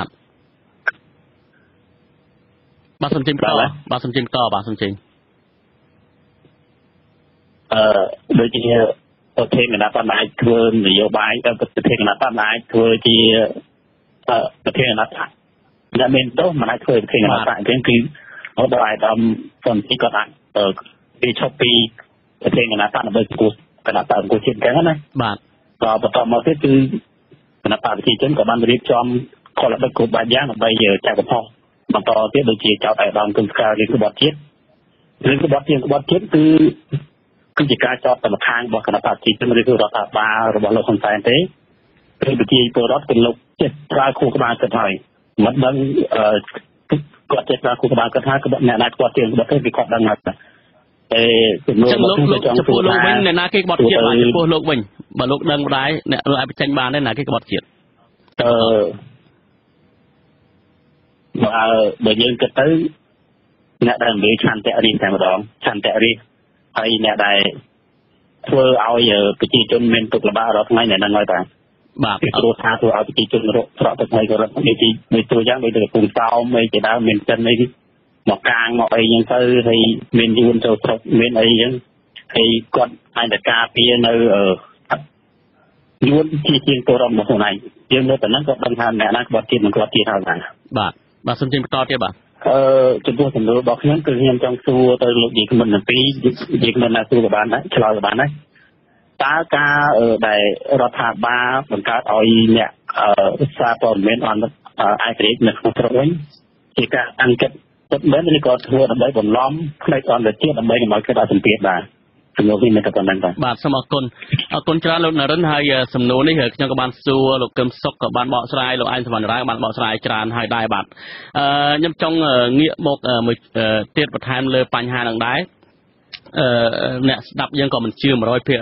បាទសូមជិញតបាទសូមជិញតបាទសូមជិញដូចជាប្រធានគណៈបកអាចធ្វើនយោបាយប្រធានគណៈបកអាចធ្វើជាប្រធានគណៈបកដែលមានទោសមិនអាចធ្វើប្រធានគណៈបកអញ្ចឹងគឺដល់អាយដាមសំទីគាត់អាចពីឈប់ពីប្រធានគណៈបកដើម្បីគូសគណៈបកអង្គជាតិអញ្ចឹងណាបាទក៏បន្តមកទៀតគឺគណៈបកប្រជាជនក៏បានរៀបចំខលបិទគ្រប់បែបយ៉ាងដើម្បីចាក់កំហុសបន្តទៀតដូចជាចោតអាយដាមគុំស្កាលរឿងក្បត់ជាតិរឿងក្បត់ជាតិគឺជាការចោទតែម្ខាងរបស់គណៈបកប្រជាជនឬគឺរដ្ឋាភិបាលរបស់លោកហ៊ុនសែនទេគឺប្រជាពលរដ្ឋគឺលោកចិត្តប្រើខួរក្បាលគិតហើយមិនដឹងគាត់ចិត្តប្រើខួរក្បាលគិតថាអ្នកណាគាត់ទៀតគាត់ទេគឺគាត់ដឹងហើយតែចំពោះលោកវិញអ្នកណាគេក្បត់ជាតិបាទចំពោះលោកវិញបើលោកដឹងម្ដាយអ្នកលោកអាចបញ្ចេញបានទេណាគេក្បត់ជាតិបើយើងគិតទៅអ្នកដែលនិយាយឆន្ទៈរិះតែម្ដងឆន្ទៈរិះហើយអ្នកដែលធ្វើឲ្យប្រជាជនមានទុក្ខលំបាករាល់ថ្ងៃនៅហ្នឹងហើយបាទពីព្រោះថាធ្វើឲ្យប្រជាជនរកស្រកទឹកហើយក៏រត់នេះទីตัวយ៉ាងដូចទៅពូនសោមអីជាដើមមានចិនអីមកកាងមកអីហ្នឹងទៅហើយមានយួនចូលស្រុកមានអីហ្នឹងហើយគាត់អាចតែការពារនៅយួនជាពលរដ្ឋរបស់ខ្លួនឯងយើងនៅតែហ្នឹងក៏ដឹងថាអ្នកណាក្បត់ជាតិមិនក្បត់ជាតិហើយបាទសូមជិញបន្តទៀតបាទចំពោះសំណួររបស់ខ្ញុំគឺខ្ញុំចង់សួរទៅលោកយាយក្មិនទាំងពីរយាយក្មិនណាសួរក៏បានដែរឆ្លើយក៏បានដែរតើការដែលរដ្ឋាភិបាលបង្កើតឲ្យអ្នកសារព័ត៌មានអន្តរជាតិនៅក្នុងស្រុកវិញជាការអង្កេតពិតមែនឬក៏ធ្វើដើម្បីបន្លំផ្នែកអន្តរជាតិដើម្បីកុំឲ្យគេដាក់សម្ពាធបាទសំណួរនេះមានតែប៉ុណ្្នឹងបាទសូមអរគុណច្រើនលោកនរិនហើយសំណួរនេះខ្ញុំក៏បានសួរលោកកឹមសុខក៏បានបកស្រាយលោកអែមសវណ្ណរាក៏បានបកស្រាយច្រើនហើយដែរបាទខ្ញុំចង់ងាកមកមួយទៀតបន្ថែមលើបញ្ហានឹងដែរអ្នកស្ដាប់យើងក៏មិនជឿ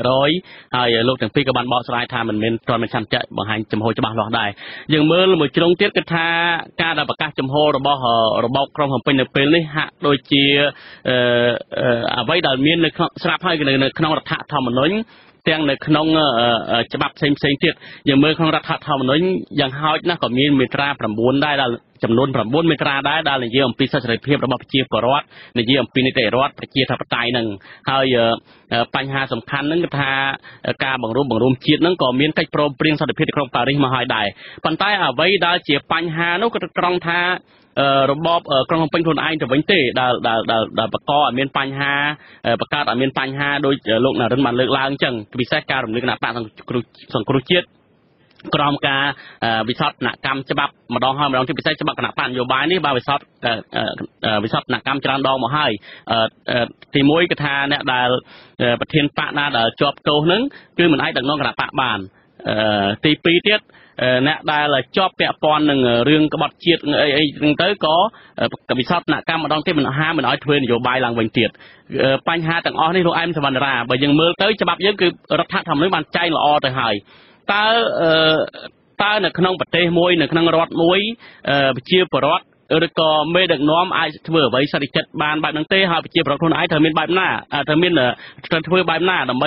100% ហើយលោកទាំងពីរក៏បានបកស្រាយថាមិនមែនត្រឹមតែឆន្ទៈបង្ហាញចំហច្បាស់លាស់ដែរយើងមើលមួយជ្រុងទៀតគឺថាការដែលប្រកាសចំហរបស់របបក្រុងភ្នំពេញនៅពេលនេះហាក់ដូចជាអ្វីដែលមាននៅក្នុងស្រាប់ហើយនៅក្នុងរដ្ឋធម្មនុញ្ញទាំងនៅក្នុងច្បាប់ផ្សេងទៀតយើងមើលក្នុងរដ្ឋធម្មនុញ្ញយ៉ាងហោចណាស់ក៏មានមាត្រា9ដែរដែលចំនួន9មាត្រាដែរដែលនិយាយអំពីសិទ្ធិសេរីភាពរបស់ប្រជាពលរដ្ឋនិយាយអំពីនីតិរដ្ឋប្រជាធិបតេយ្យនឹងហើយបញ្ហាសំខាន់ហ្នឹងគឺថាការបង្រួមជាតិហ្នឹងក៏មានកិច្ចព្រមព្រៀងសន្តិភាពក្រុងប៉ារីសមកហើយដែរប៉ុន្តែអ្វីដែលជាបញ្ហានោះគឺត្រង់ថារបបក្រុងភ្នំពេញខ្លួនឯងទៅវិញទេដែលបង្កឲ្យមានបញ្ហាបង្កើតឲ្យមានបញ្ហាដោយលោកនរិនបានលើកឡើងអញ្ចឹងពិសេសការរំលឹកគណៈបកសង្គ្រោះជាតិក្រមការវិសោធនកម្មច្បាប់ម្ដងហើយម្ដងទៀតពិសេសច្បាប់គណៈបកនយោបាយនេះបើវិសោធនកម្មច្រើនដងមកហើយទី1គឺថាអ្នកដែលប្រធានបកណាដែលជាប់ទោសហ្នឹងគឺមិនអាចដឹកនាំគណៈបកបានទី2ទៀតអ្នកដែលជាប់ពាក់ព័ន្ធនឹងរឿងក្បត់ជាតិអីហ្នឹងទៅក៏វិសោធនកម្មម្ដងទៀតមិនឲ្យធ្វើនយោបាយឡើងវិញទៀតបញ្ហាទាំងអស់នេះលោកអែមសវណ្ណរាបើយើងមើលទៅច្បាប់យើងគឺរដ្ឋធម្មនុញ្ញបានចែងល្អទៅហើយតើនៅក្នុងប្រទេសមួយនៅក្នុងរដ្ឋមួយប្រជាពលរដ្ឋឬក៏មេដឹកនាំអាចធ្វើអ្វីសន្តិចិត្តបានបែបហ្នឹងទេហើយប្រជាពលរដ្ឋខ្លួនឯងត្រូវមានបែបណាត្រូវធ្វើបែបណាដើម្បី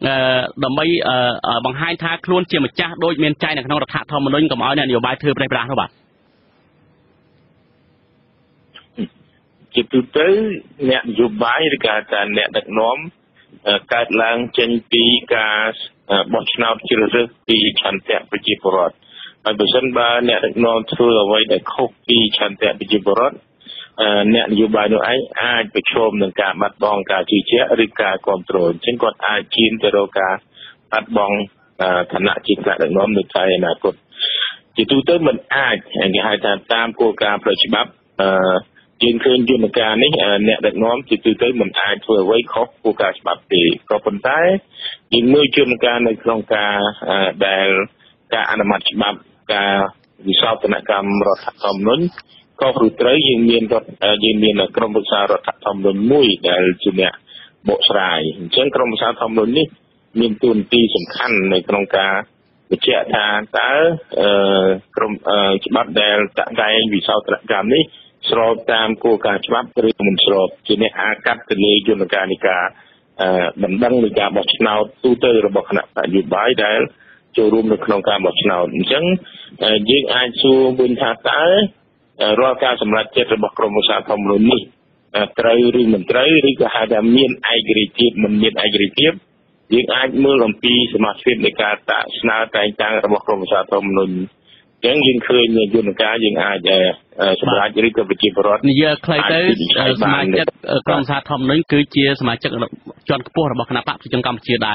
បង្ហាញថាខ្លួនជាម្ចាស់ដូចមានចែងនៅក្នុងរដ្ឋធម្មនុញ្ញកុំឲ្យអ្នកនយោបាយធ្វើប្រេះប្រាស់នោះបាទជាទូទៅអ្នកនយោបាយឬក៏ថាអ្នកដឹកនាំកើតឡើងចេញពីការបោះឆ្នោតជ្រើសរើសពីឆន្ទៈប្រជាពលរដ្ឋហើយបើសិនបើអ្នកដឹកនាំធ្វើអ្វីដែលខុសពីឆន្ទៈប្រជាពលរដ្ឋអ្នកនយោបាយនោះឯងអាចប្រឈមនឹងការបាត់បង់ការជឿជាក់ឬការគ្រប់គ្រងអញ្ចឹងគាត់អាចឈានទៅរកការបាត់បង់ឋានៈជាថ្នាក់ដឹកនាំនៅថ្ងៃអនាគតជាទូទៅមិនអាចគេហៅថាតាមគោលការណ៍ផ្លូវច្បាប់យើងឃើញយន្តការនេះអ្នកដឹកនាំជាទូទៅមិនអាចធ្វើអ្វីខុសគោលការណ៍ច្បាប់ទេក៏ប៉ុន្តែយើងមើលយន្តការនៅក្នុងការដែលការអនុម័តច្បាប់ការវិសោធនកម្មរដ្ឋធម្មនុញ្ញក៏ព្រោះត្រូវយើងមានក្រុមប្រឹក្សារដ្ឋធម្មនុញ្ញមួយដែលជាអ្នកបកស្រាយអញ្ចឹងក្រុមប្រឹក្សាធម្មនុញ្ញនេះមានតួនាទីសំខាន់នៅក្នុងការបញ្ជាក់ថាតើក្រុមច្បាប់ដែលតាក់តែងវិសោធនកម្មនេះស្របតាមគោលការណ៍ច្បាប់ឬមិនស្របជាអ្នកអាកាត់ទៅលើយន្តការនៃការបណ្ដឹងនៃការបោះឆ្នោតទូទៅរបស់គណៈបកនយោបាយដែលចូលរួមនៅក្នុងការបោះឆ្នោតអញ្ចឹងយើងអាចសួរវិញថាតើរាល់ការសម្រេចចិត្តរបស់ក្រុមប្រឹក្សាធម្មនុញ្ញនេះត្រូវឬមិនត្រូវឬក៏ហៅថាមានឯករាជ្យភាពមិនមានឯករាជ្យភាពយើងអាចមើលអំពីសមាជិកនៃការស្នើតែងតាំងរបស់ក្រុមប្រឹក្សាធម្មនុញ្ញអញ្ចឹងយើងឃើញយន្តការយើងអាចសម្រាប់ឬក៏ប្រជាពលរដ្ឋនិយាយខ្លីទៅសមាជិកក្រុមប្រឹក្សាធម្មនុញ្ញគឺជាសមាជិកជាន់ខ្ពស់របស់គណៈបកប្រជាជនកម្ពុជាដែរ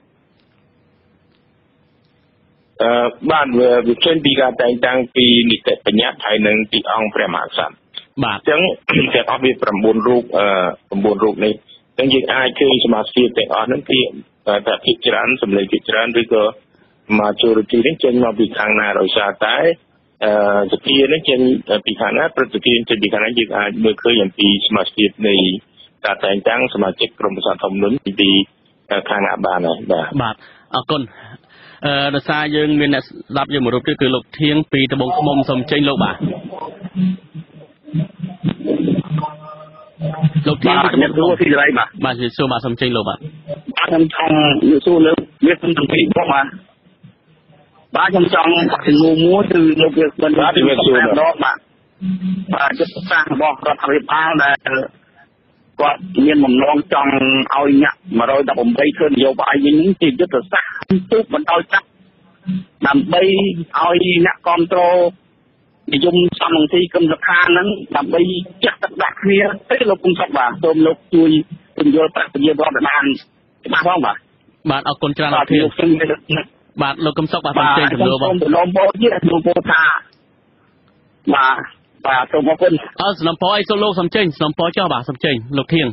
បានវាចេញពីការតែងតាំងពីនីតិបញ្ញត្តិហើយនឹងពីអង្គព្រះមហាក្សត្របាទអញ្ចឹងទាំងអស់វា9រូបនេះអញ្ចឹងយើងអាចឃើញសមាជិកទាំងអស់ហ្នឹងភាគច្រើនសម្លេងភាគច្រើនឬក៏majority នេះចេញមកពីខាងណាដោយសារតែសភានេះចេញពីខាងណាព្រឹត្តិការណ៍ចេញពីខាងណាយើងអាចមើលឃើញអំពីសមាជិកនៃការតែងតាំងសមាជិកក្រុមប្រឹក្សាធម្មនុញ្ញពីខាងណាបានហើយបាទអរគុណដោយសារយើងមានអ្នកស្ដាប់យើងមួយរូបទៀតគឺលោកធៀងពីត្បូងឃ្មុំសូមចេញលោកបាទលោកធៀងពីត្បូងឃ្មុំពីរៃបាទជាសួរបាទសូមចេញលោកបាទខ្ញុំចង់សួរលោកវាខ្ញុំទាំងពីរបងបាទខ្ញុំចង់ជំនួសមួយគឺលោកវាមិនបានជំនួសដល់បាទចិត្តសាស្ត្ររបស់រដ្ឋាភិបាលដែលគាត់មានបំណងចង់ឲ្យអ្នក118ធ្វើនយោបាយវិញជាយុទ្ធសាស្ត្រទូកបន្តចាប់ដើម្បីឲ្យអ្នកគ្រប់គ្រងនិយមសំឡេងទីគឹមសខាហ្នឹងដើម្បីចាក់ទឹកដាក់គ្នាទៅលោកគុំសុខបាទសូមលោកជួយពន្យល់ប្រាក់ប្រជាពលរដ្ឋបានច្បាស់ផងបាទអរគុណច្រើនលោកធៀងបាទលោកគុំសុខបាទសូមចេញជំនួសបងសំណូមពរទៀតសំណូមពរថាបាទសូមអរគុណសំណូមពរអីសូមលោកសូមចេញសំណូមពរចុះបាទសូមចេញលោកធៀង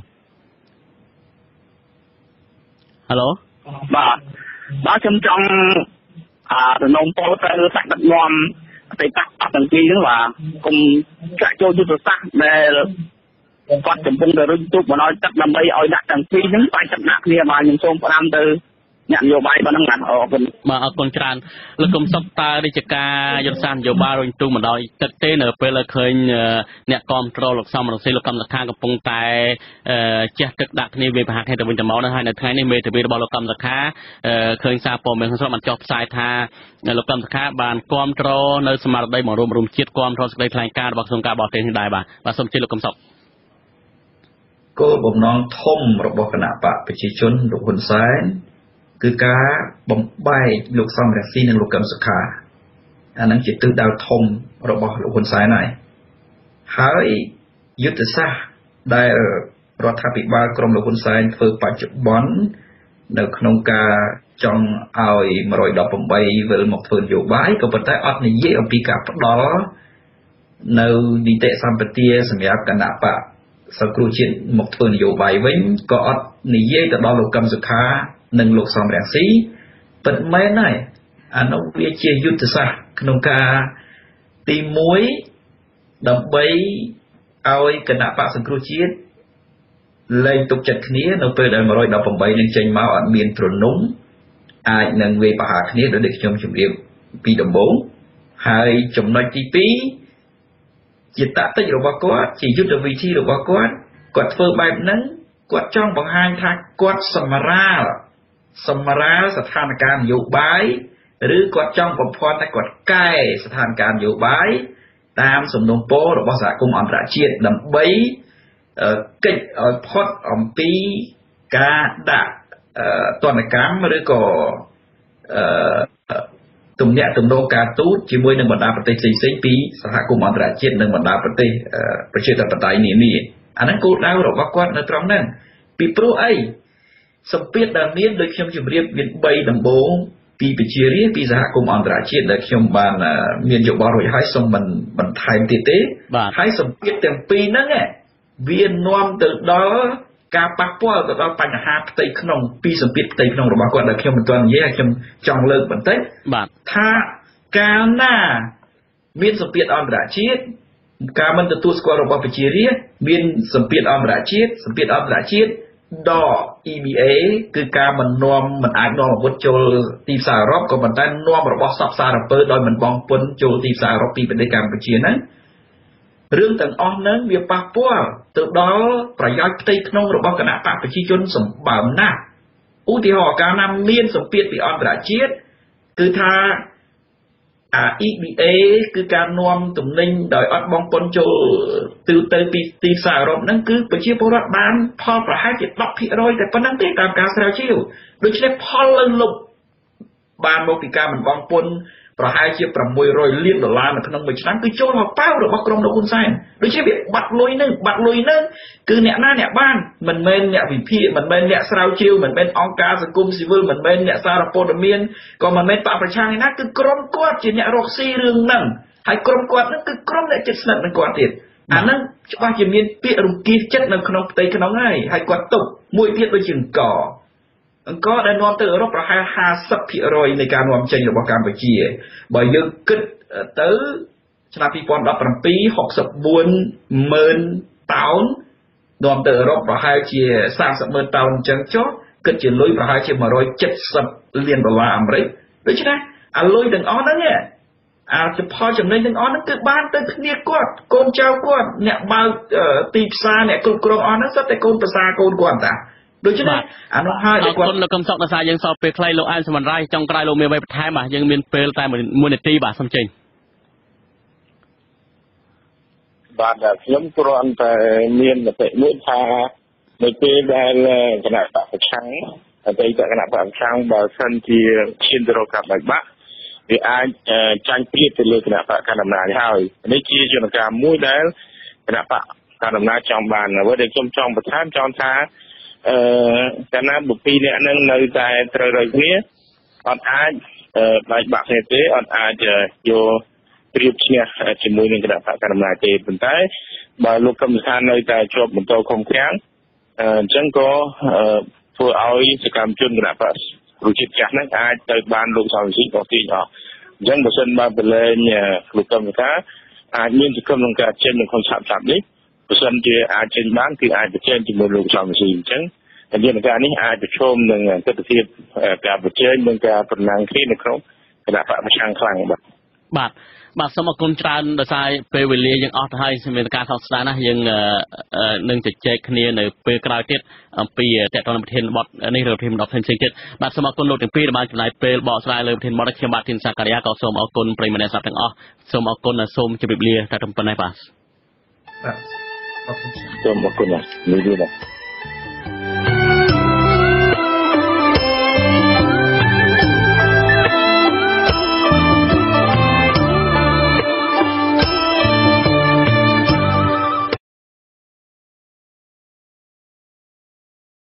ហៅឡូបាទខ្ញុំចង់សំណូមពរទៅសាច់ដឹកនាំអតីតទាំងពីរហ្នឹងបាទគុំចាក់ចូលយុទ្ធសាស្ត្រដែលគាត់កំពុងតែរុញទូកមកឲ្យទឹកដើម្បីឲ្យដាក់ទាំងពីរហ្នឹងបាយទឹកដាក់គ្នាបាទខ្ញុំសូមផ្ដាំទៅអ្នកនយោបាយប៉ុណ្ណឹងបាទអរគុណបាទអរគុណច្រើនលោកគុំសុខតើរាជការយុទ្ធសាស្ត្រនយោបាយរុញទូកមកដល់ទឹកទេនៅពេលឃើញអ្នកគ្រប់គ្រងលោកសំរងស៊ីលោកកម្មសខាកំពុងតែជះទឹកដាក់គ្នាវាប្រហាក់គ្នាទៅវិញទៅមកហើយនៅថ្ងៃនេះមេធាវីរបស់លោកកម្មសខាឃើញសារព័ត៌មានក្នុងស្រុកបានចុះផ្សាយថាលោកកម្មសខាបានគ្រប់គ្រងនៅសមាជិកមករួមជាតិគ្រប់គ្រងសេចក្តីថ្លែងការណ៍របស់ក្រសួងការបរទេសនេះដែរបាទសូមជម្រាបលោកកម្មសុខគោលបំណងធំរបស់គណៈបកប្រជាជនលោកហ៊ុនសែនគឺការបំបែកលោកសំរងស៊ីនិងលោកកឹមសុខាអានឹងជាទិសដៅធំរបស់លោកហ៊ុនសែនហើយយុទ្ធសាស្ត្រដែលរដ្ឋាភិបាលក្រមលោកហ៊ុនសែនធ្វើបច្ចុប្បន្ននៅក្នុងការចង់ឲ្យ118វិលមកធ្វើនយោបាយក៏ប៉ុន្តែអត់និយាយអំពីការផ្ដល់នៅនីតិសម្បទាសម្រាប់គណៈបកសង្គ្រោះជាតិមកធ្វើនយោបាយវិញក៏អត់និយាយទៅដល់លោកកឹមសុខានិងលោកសំរងស៊ីពិតមែនហើយអានោះវាជាយុទ្ធសាស្ត្រក្នុងការទី1ដើម្បីឲ្យគណៈបកសង្គ្រោះជាតិលែងទុកចិត្តគ្នានៅពេលដែល118នឹងចេញមកអត់មានទ្រនំអាចនឹងវាយប្រហារគ្នាដោយខ្ញុំជម្រាបពីដំបូងហើយចំណុចទី2ជាតាក់ទិចរបស់គាត់ជាយុទ្ធវិធីរបស់គាត់ធ្វើបែបហ្នឹងគាត់ចង់បង្ហាញថាគាត់សម្រាលស្ថានភាពនយោបាយឬគាត់ចង់បំផាន់តែគាត់កែស្ថានភាពនយោបាយតាមសំណុំពររបស់សហគមន៍អន្តរជាតិដើម្បីកិច្ចឲ្យផុតអំពីការដាក់ទណ្ឌកម្មឬក៏ទំនាក់ទំនងការទូតជាមួយនឹងបណ្ដាប្រទេសផ្សេងៗពីសហគមន៍អន្តរជាតិនិងបណ្ដាប្រទេសប្រជាធិបតេយ្យនានាអាហ្នឹងគោលដៅរបស់គាត់នៅត្រង់ហ្នឹងពីព្រោះអីសម្ពាធដែលមានដូចខ្ញុំជម្រាបមាន3ដំបូងពីប្រជារាស្ត្រពីសហគមន៍អន្តរជាតិដែលខ្ញុំបានមានយោបល់រួចហើយសូមមិនបន្ថែមទៀតទេហើយសម្ពាធទាំងពីរហ្នឹងវានាំទៅដល់ការប៉ះពាល់ទៅដល់បញ្ហាផ្ទៃក្នុងពីសម្ពាធផ្ទៃក្នុងរបស់គាត់ដែលខ្ញុំមិនទាន់និយាយខ្ញុំចង់លើកបន្តិចថាកាលណាមានសម្ពាធអន្តរជាតិការមិនទទួលស្គាល់របស់ប្រជារាស្ត្រមានសម្ពាធអន្តរជាតិដក EBA គឺការមិនអាចនាំអាវុធចូលទីផ្សារអឺរ៉ុបក៏ប៉ុន្តែនាំរបស់សពសារពើដោយមិនបង់ពន្ធចូលទីផ្សារអឺរ៉ុបពីប្រទេសកម្ពុជាហ្នឹងរឿងទាំងអស់ហ្នឹងវាប៉ះពាល់ទៅដល់ប្រយោជន៍ផ្ទៃក្នុងរបស់គណៈបកប្រជាជនសម្បើមណាស់ឧទាហរណ៍កាលណាមានសម្ពាធពីអន្តរជាតិគឺថាEBA គឺការនាំទំនិញដោយអត់បង់ពន្ធចូលទៅពីទីផ្សារអឺរ៉ុបហ្នឹងគឺប្រជាពលរដ្ឋបានផលប្រហែលជា 10% តែប៉ុណ្្នឹងទេតាមការស្រាវជ្រាវដូច្នេះផលលើលុបបានមកពីការមិនបង់ពន្ធប្រហែលជា$600 លាននៅក្នុងមួយឆ្នាំគឺចូលមកប៉ាវរបស់ក្រុមលោកហ៊ុនសែនដូច្នេះវាបាត់លុយហ្នឹងគឺអ្នកណាអ្នកបានមិនមែនអ្នកវិភាគមិនមែនអ្នកស្រាវជ្រាវមិនមែនអង្គការសង្គមស៊ីវិលមិនមែនអ្នកសារព័ត៌មានក៏មិនមែនបកប្រឆាំងឯណាគឺក្រុមគាត់ជាអ្នករកស៊ីរឿងហ្នឹងហើយក្រុមគាត់ហ្នឹងគឺក្រុមអ្នកជិតស្និទ្ធនឹងគាត់ទៀតអាហ្នឹងច្បាស់ជាមានពាក្យរង្គៀសចិត្តនៅក្នុងផ្ទៃក្នុងហើយគាត់ទុកមួយទៀតដូចជាអង្គដែលនាំទៅអឺរ៉ុបប្រហែល 50% នៃការនាំចេញរបស់កម្ពុជាបើយើងគិតទៅឆ្នាំ2017 64,000 តោននាំទៅអឺរ៉ុបប្រហែលជា 30,000 តោនអញ្ចឹងចុះគិតជាលុយប្រហែលជា$170 លានអាមេរិកដូច្នេះអាលុយទាំងអស់ហ្នឹងផលចំណេញទាំងអស់ហ្នឹងគឺបានទៅគ្នាគាត់កូនចៅគាត់អ្នកបើកទីផ្សារអ្នកគ្រប់គ្រងអស់ហ្នឹងសុទ្ធតែកូនប្រសារកូនគាត់តាដូច្នេះអានោះហើយគាត់លោកកឹមសុខដោយសារយើងសល់ពេលខ្លីលោកអែមសមនរាយចុងក្រោយលោកមានអ្វីបន្ថែមបាទយើងមានពេលតែ1នាទីបាទសូមចេញបាទខ្ញុំគ្រាន់តែមានមតិមួយថានៅពេលដែលគណៈបកប្រឆាំងអតីតគណៈបកប្រឆាំងបើសិនជាឈានទៅរកការបែកបាក់វាអាចចាញ់ព្រៀបទៅលើគណៈបកកណ្ដាលអំណាចហើយនេះជាយន្តការមួយដែលគណៈបកកណ្ដាលអំណាចចង់បានអ្វីដែលខ្ញុំចង់បន្ថែមចង់ថាកាលណាបុព្វអ្នកនឹងនៅតែត្រូវរយគ្នាអត់អាចបែកបាក់គ្នាទេអត់អាចយកព្រៀបឈ្នះជាមួយនឹងគណៈបកកណ្ដាលអំណាចទេប៉ុន្តែបើលោកកឹមសុខានៅតែជាប់បន្តខំខាំងអញ្ចឹងក៏ធ្វើឲ្យសកម្មជនគណៈបកប្រជាចាស់ហ្នឹងអាចទៅបានលោកសំស៊ីក៏ទាញអស់អញ្ចឹងបើសិនបើប្រឡែងលោកកឹមសុខាអាចមានសកម្មក្នុងការចេញនៅក្នុងឆាប់នេះបើសិនជាអាចចេញបានគឺអាចប្រជែងជាមួយលោកសំស៊ីអញ្ចឹងយន្តការនេះអាចប្រឈមនឹងទស្សនវិជ្ជាការប្រជែងនិងការប្រណាំងគ្នានៅក្នុងគណៈបកប្រឆាំងខ្លាំងបាទសូមអរគុណច្រើនដោយសារពេលវេលាយើងអស់ទៅហើយមានការសោកស្ដាយណាស់យើងនឹងជជែកគ្នានៅពេលក្រោយទៀតអំពីតេតនប្រធានបទនេះឬប្រធានបទផ្សេងទៀតបាទសូមអរគុណលោកទាំងពីរដែលបានចំណាយពេលបកស្រាយលើប្រធានបទខ្ញុំបាទធីនសាការីយ៉ាក៏សូមអរគុណប្រិយមិត្តអ្នកស្ដាប់ទាំងអស់សូមអរគុណសូមជម្រាបលាតែត្រឹមប៉ុណ្ណេះបាទអរគុណសូមអរគុណលាលា